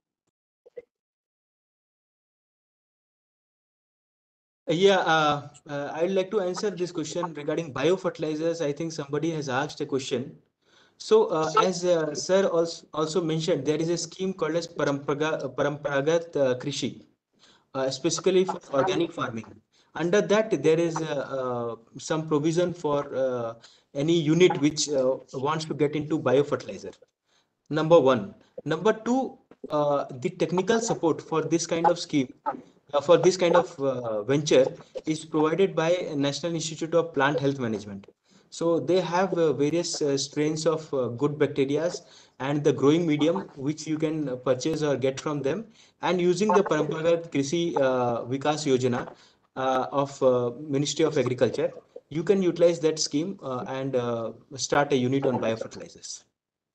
Yeah, I'd like to answer this question regarding biofertilizers. I think somebody has asked a question. So, as sir also mentioned, there is a scheme called as Paramparagat Krishi, specifically for organic farming. Under that, there is some provision for any unit which wants to get into biofertilizer. Number one. Number two, the technical support for this kind of scheme, for this kind of venture, is provided by National Institute of Plant Health Management. So they have various strains of good bacteria and the growing medium which you can purchase or get from them. And using the Paramparagat Krishi Vikas Yojana of Ministry of Agriculture, you can utilize that scheme and start a unit on biofertilizers.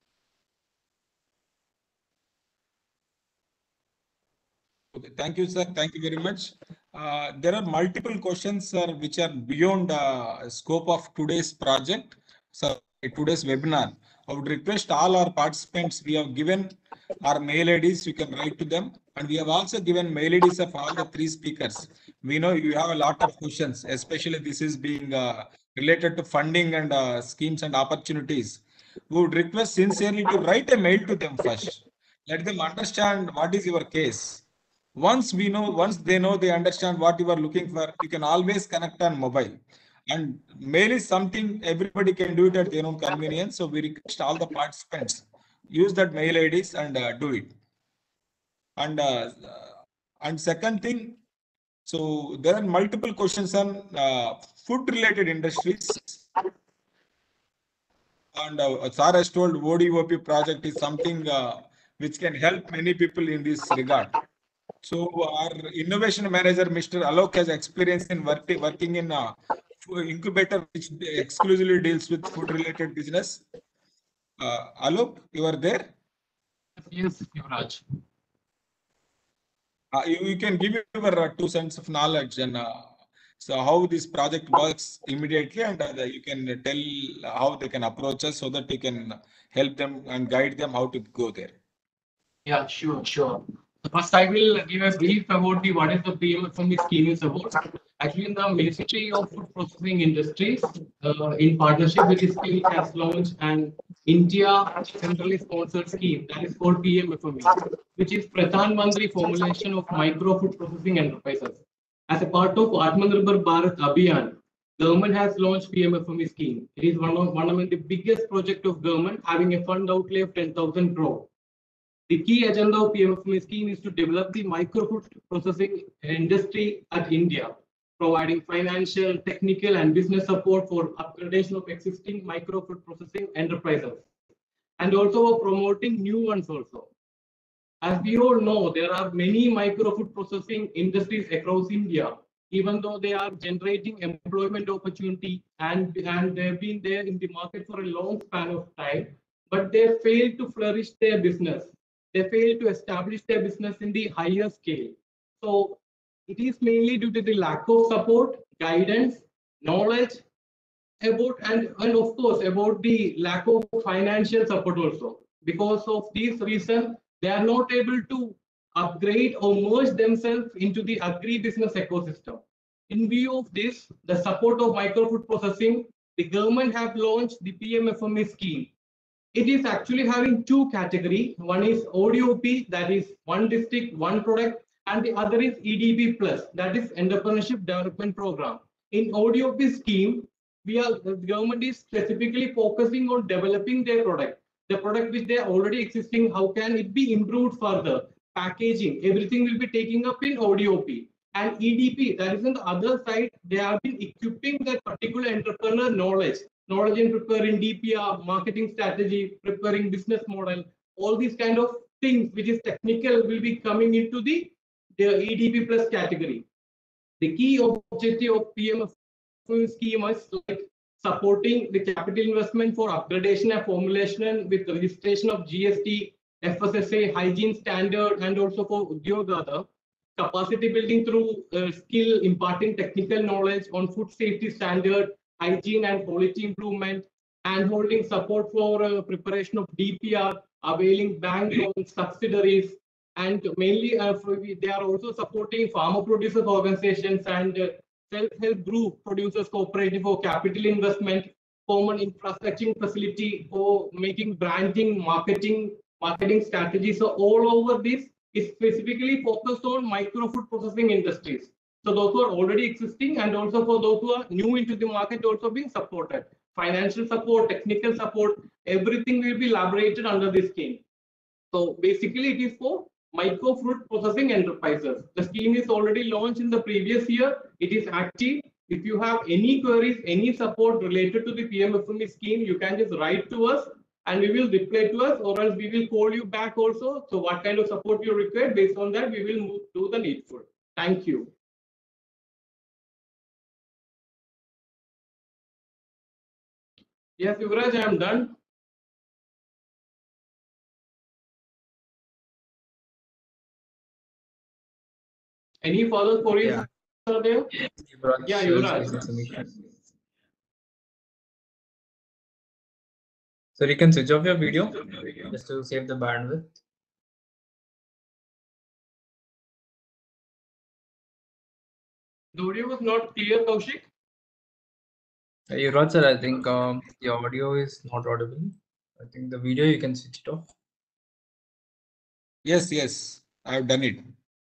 Okay, thank you, sir. Thank you very much. There are multiple questions, sir, which are beyond scope of today's project, so today's webinar. I would request all our participants, we have given our mail IDs, you can write to them. And we have also given mail IDs of all the three speakers. We know you have a lot of questions, especially this is being related to funding and schemes and opportunities. We would request sincerely to write a mail to them first. Let them understand what is your case. Once they know, they understand what you are looking for, you can always connect on mobile. And mail is something everybody can do it at their own convenience. So we request all the participants use that mail IDs and do it. And second thing, so there are multiple questions on food related industries. And Sir has told ODOP project is something which can help many people in this regard. So our innovation manager, Mr. Alok, has experience in working in incubator which exclusively deals with food related business. Alok, you are there? Yes, Yuvraj. You can give your 2 cents of knowledge and so how this project works immediately, and you can tell how they can approach us so that we can help them and guide them how to go there. Yeah, sure. So first, I will give a brief about what is the PMFME scheme is about. Actually, the Ministry of Food Processing Industries, in partnership with the scheme, has launched an India centrally sponsored scheme that is called PMFME, which is Pradhan Mantri formulation of micro food processing enterprises. As a part of Atmanirbhar Bharat Abhiyan, government has launched PMFME scheme. It is one of the biggest project of government, having a fund outlay of 10,000 crore. The key agenda of PMFME scheme is to develop the micro food processing industry at India, providing financial, technical, and business support for upgradation of existing micro food processing enterprises, and also promoting new ones also. As we all know, there are many micro food processing industries across India, even though they are generating employment opportunity and they've been there in the market for a long span of time, but they fail to flourish their business. They fail to establish their business in the higher scale. So it is mainly due to the lack of support, guidance, knowledge about, and of course about the lack of financial support also. Because of this reason, they are not able to upgrade or merge themselves into the agri-business ecosystem. In view of this, the support of micro food processing, the government have launched the PMFME scheme. It is actually having two categories. One is ODOP, that is one district, one product, and the other is EDP Plus, that is Entrepreneurship Development Program. In ODOP scheme, the government is specifically focusing on developing their product. The product which they are already existing, how can it be improved further? Packaging, everything will be taken up in ODOP. And EDP, that is on the other side, they have been equipping that particular entrepreneur knowledge in preparing DPR, marketing strategy, preparing business model, all these kind of things which is technical will be coming into the EDP Plus category. The key objective of PMFME scheme is like supporting the capital investment for upgradation and formulation with the registration of GST, FSSA, hygiene standard, and also for Udyogada. Capacity building through skill, imparting technical knowledge on food safety standard, hygiene and quality improvement, and holding support for preparation of DPR, availing bank loans, subsidiaries, and mainly they are also supporting farmer producers organizations and self-help group producers cooperative for capital investment, common infrastructure facility for making branding, marketing strategies. So all over this is specifically focused on micro food processing industries. So those who are already existing and also for those who are new into the market also being supported. Financial support, technical support, everything will be elaborated under this scheme. So basically it is for micro food processing enterprises. The scheme is already launched in the previous year. It is active. If you have any queries, any support related to the PMFME scheme, you can just write to us and we will reply to us, or else we will call you back also. So what kind of support you require, based on that, we will do the needful. Thank you. Yes, Yuvraj, I am done. Any further queries? Are there? Yeah, Yuvraj. So you can switch off your video just to save the bandwidth. The audio was not clear, Kaushik. Yuvraj sir, I think the audio is not audible. I think the video you can switch it off. Yes, yes, I have done it.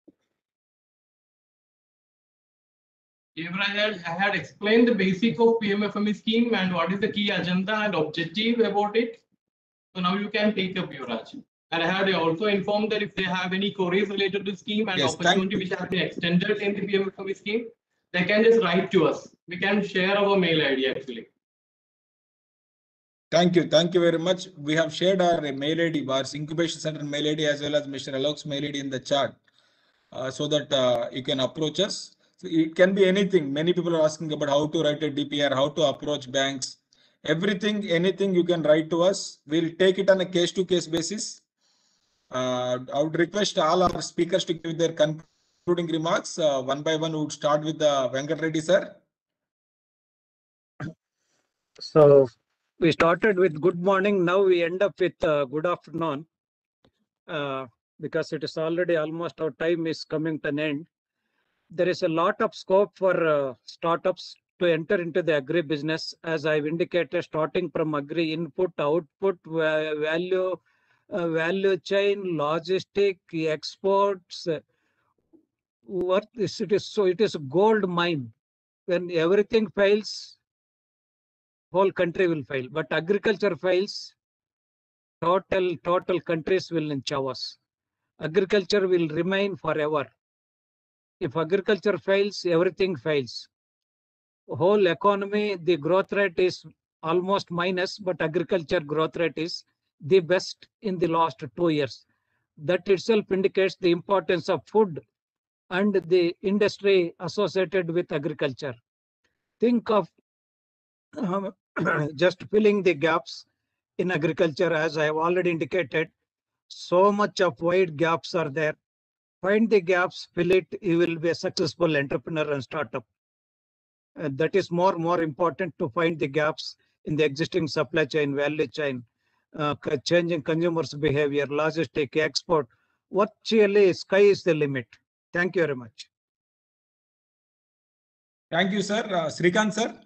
I had explained the basic of PMFME scheme and what is the key agenda and objective about it. So now you can take up, Yuvraj. And I had also informed that if they have any queries related to the scheme and Yes, opportunity which has been extended in the PMFME scheme, they can just write to us. We can share our mail ID actually. Thank you very much. We have shared our mail ID, our incubation center mail ID, as well as Mr. Alok's mail ID in the chat, so that you can approach us. So it can be anything. Many people are asking about how to write a DPR, how to approach banks, everything, anything you can write to us. We'll take it on a case-to-case basis. I would request all our speakers to give their concluding remarks. One by one, we would start with Venkat Reddy, sir. So we started with good morning. Now we end up with good afternoon, because it is already almost our time is coming to an end. There is a lot of scope for startups to enter into the agri business, as I've indicated, starting from agri input, output, value chain, logistic, exports. What is it is so it is a gold mine. When everything fails, whole country will fail. But agriculture fails, total countries will in chaos. Agriculture will remain forever. If agriculture fails, everything fails. Whole economy, the growth rate is almost minus, but agriculture growth rate is the best in the last 2 years. That itself indicates the importance of food and the industry associated with agriculture. Think of just filling the gaps in agriculture, as I have already indicated. So much of wide gaps are there. Find the gaps, fill it, you will be a successful entrepreneur and startup. That is more important, to find the gaps in the existing supply chain, value chain, changing consumers' behavior, logistic, export. Virtually, sky is the limit. Thank you very much. Thank you, sir. Srikanth, sir.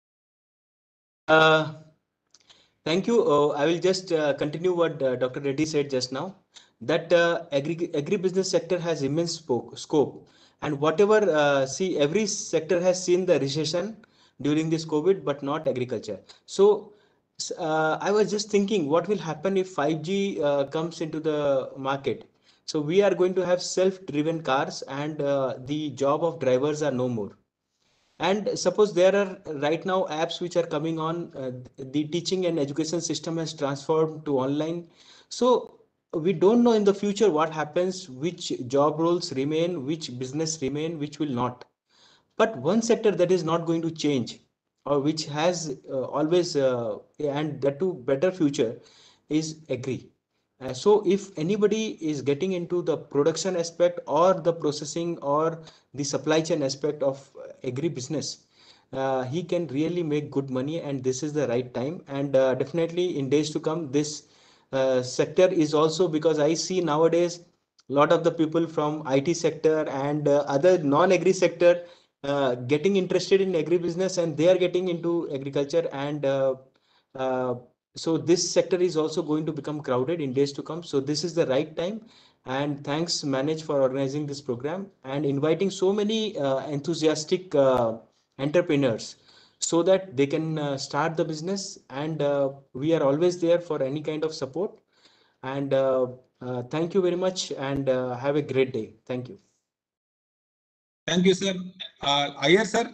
Thank you. I will just continue what Dr. Reddy said just now, that agri-business sector has immense scope, and whatever, see, every sector has seen the recession during this COVID, but not agriculture. So I was just thinking, what will happen if 5G comes into the market? So we are going to have self-driven cars, and the job of drivers are no more. And suppose there are right now apps which are coming on, the teaching and education system has transformed to online. So we don't know in the future what happens, which job roles remain, which business remain, which will not. But one sector that is not going to change, or which has always, and that to better future, is agri. So if anybody is getting into the production aspect or the processing or the supply chain aspect of agri business, he can really make good money, and this is the right time. And definitely in days to come, this sector is also, because I see nowadays a lot of the people from IT sector and other non-agri sector getting interested in agri business, and they are getting into agriculture, and so this sector is also going to become crowded in days to come. So this is the right time, and thanks Manage for organizing this program and inviting so many enthusiastic entrepreneurs, so that they can start the business, and we are always there for any kind of support. And thank you very much, and have a great day. Thank you. Thank you, sir. Iyer, sir.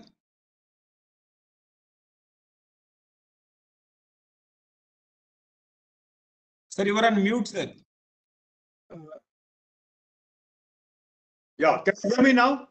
Sir, you are on mute, sir. Yeah, can you hear me now?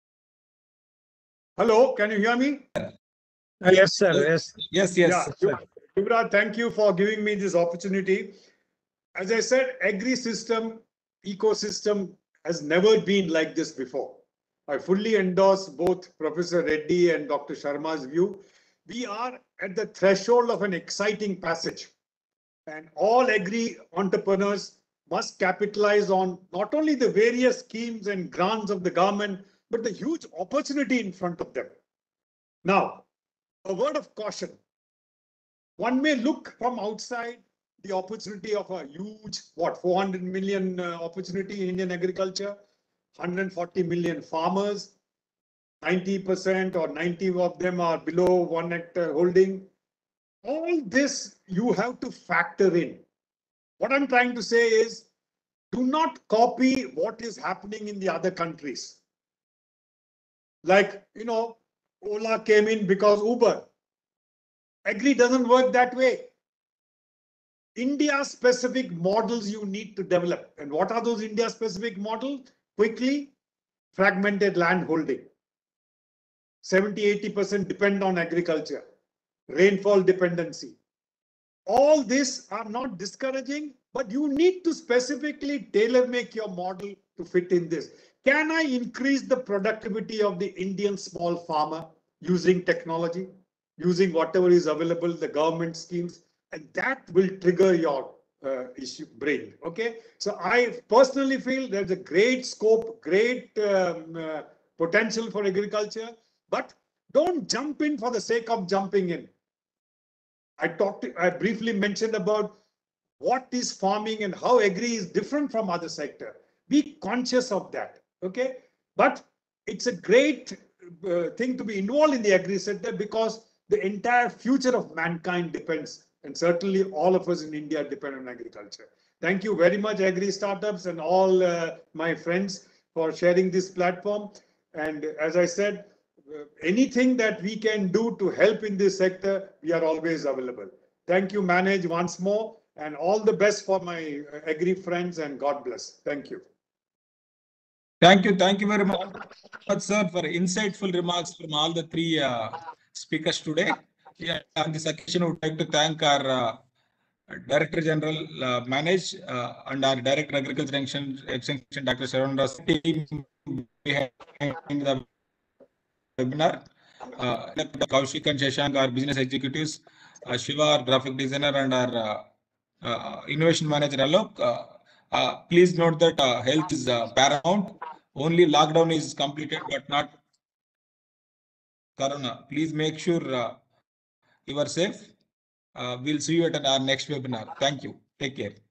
Hello, can you hear me? Yes, sir. Yes. Yes, Yeah, yes. Yuvraj, thank you for giving me this opportunity. As I said, agri-system ecosystem has never been like this before. I fully endorse both Professor Reddy and Dr. Sharma's view. We are at the threshold of an exciting passage. And all agri entrepreneurs must capitalize on not only the various schemes and grants of the government, but the huge opportunity in front of them. Now, a word of caution. One may look from outside the opportunity of a huge, 400 million opportunity in Indian agriculture, 140 million farmers, 90% or 90 of them are below 1 hectare holding. All this you have to factor in. What I'm trying to say is, do not copy what is happening in the other countries. Like, Ola came in because Uber. Agri doesn't work that way. India-specific models you need to develop. And what are those India-specific models? Quickly, fragmented land holding. 70-80% depend on agriculture. Rainfall dependency. All this are not discouraging, but you need to specifically tailor-make your model to fit in this. Can I increase the productivity of the Indian small farmer using technology, using whatever is available, the government schemes, and that will trigger your brain. Okay, so I personally feel there's a great scope, great potential for agriculture, but don't jump in for the sake of jumping in. I briefly mentioned about what is farming and how agri is different from other sector. Be conscious of that. Okay, but it's a great thing to be involved in the agri sector because the entire future of mankind depends, and certainly all of us in India depend on agriculture. Thank you very much, agri startups and all my friends for sharing this platform. And as I said, anything that we can do to help in this sector, we are always available. Thank you, Manoj, once more, and all the best for my agri friends, and God bless. Thank you. Thank you very much, sir, for insightful remarks from all the three speakers today. Yeah, on this occasion, I would like to thank our Director General Manoj and our Director Agriculture Extension, Dr. Shravan Rao, team behind the webinar. Kaushik and Shashank, our business executives, Shiva, our graphic designer, and our innovation manager Alok. Please note that health is paramount. Only lockdown is completed, but not Corona. Please make sure you are safe. We'll see you at our next webinar. Thank you. Take care.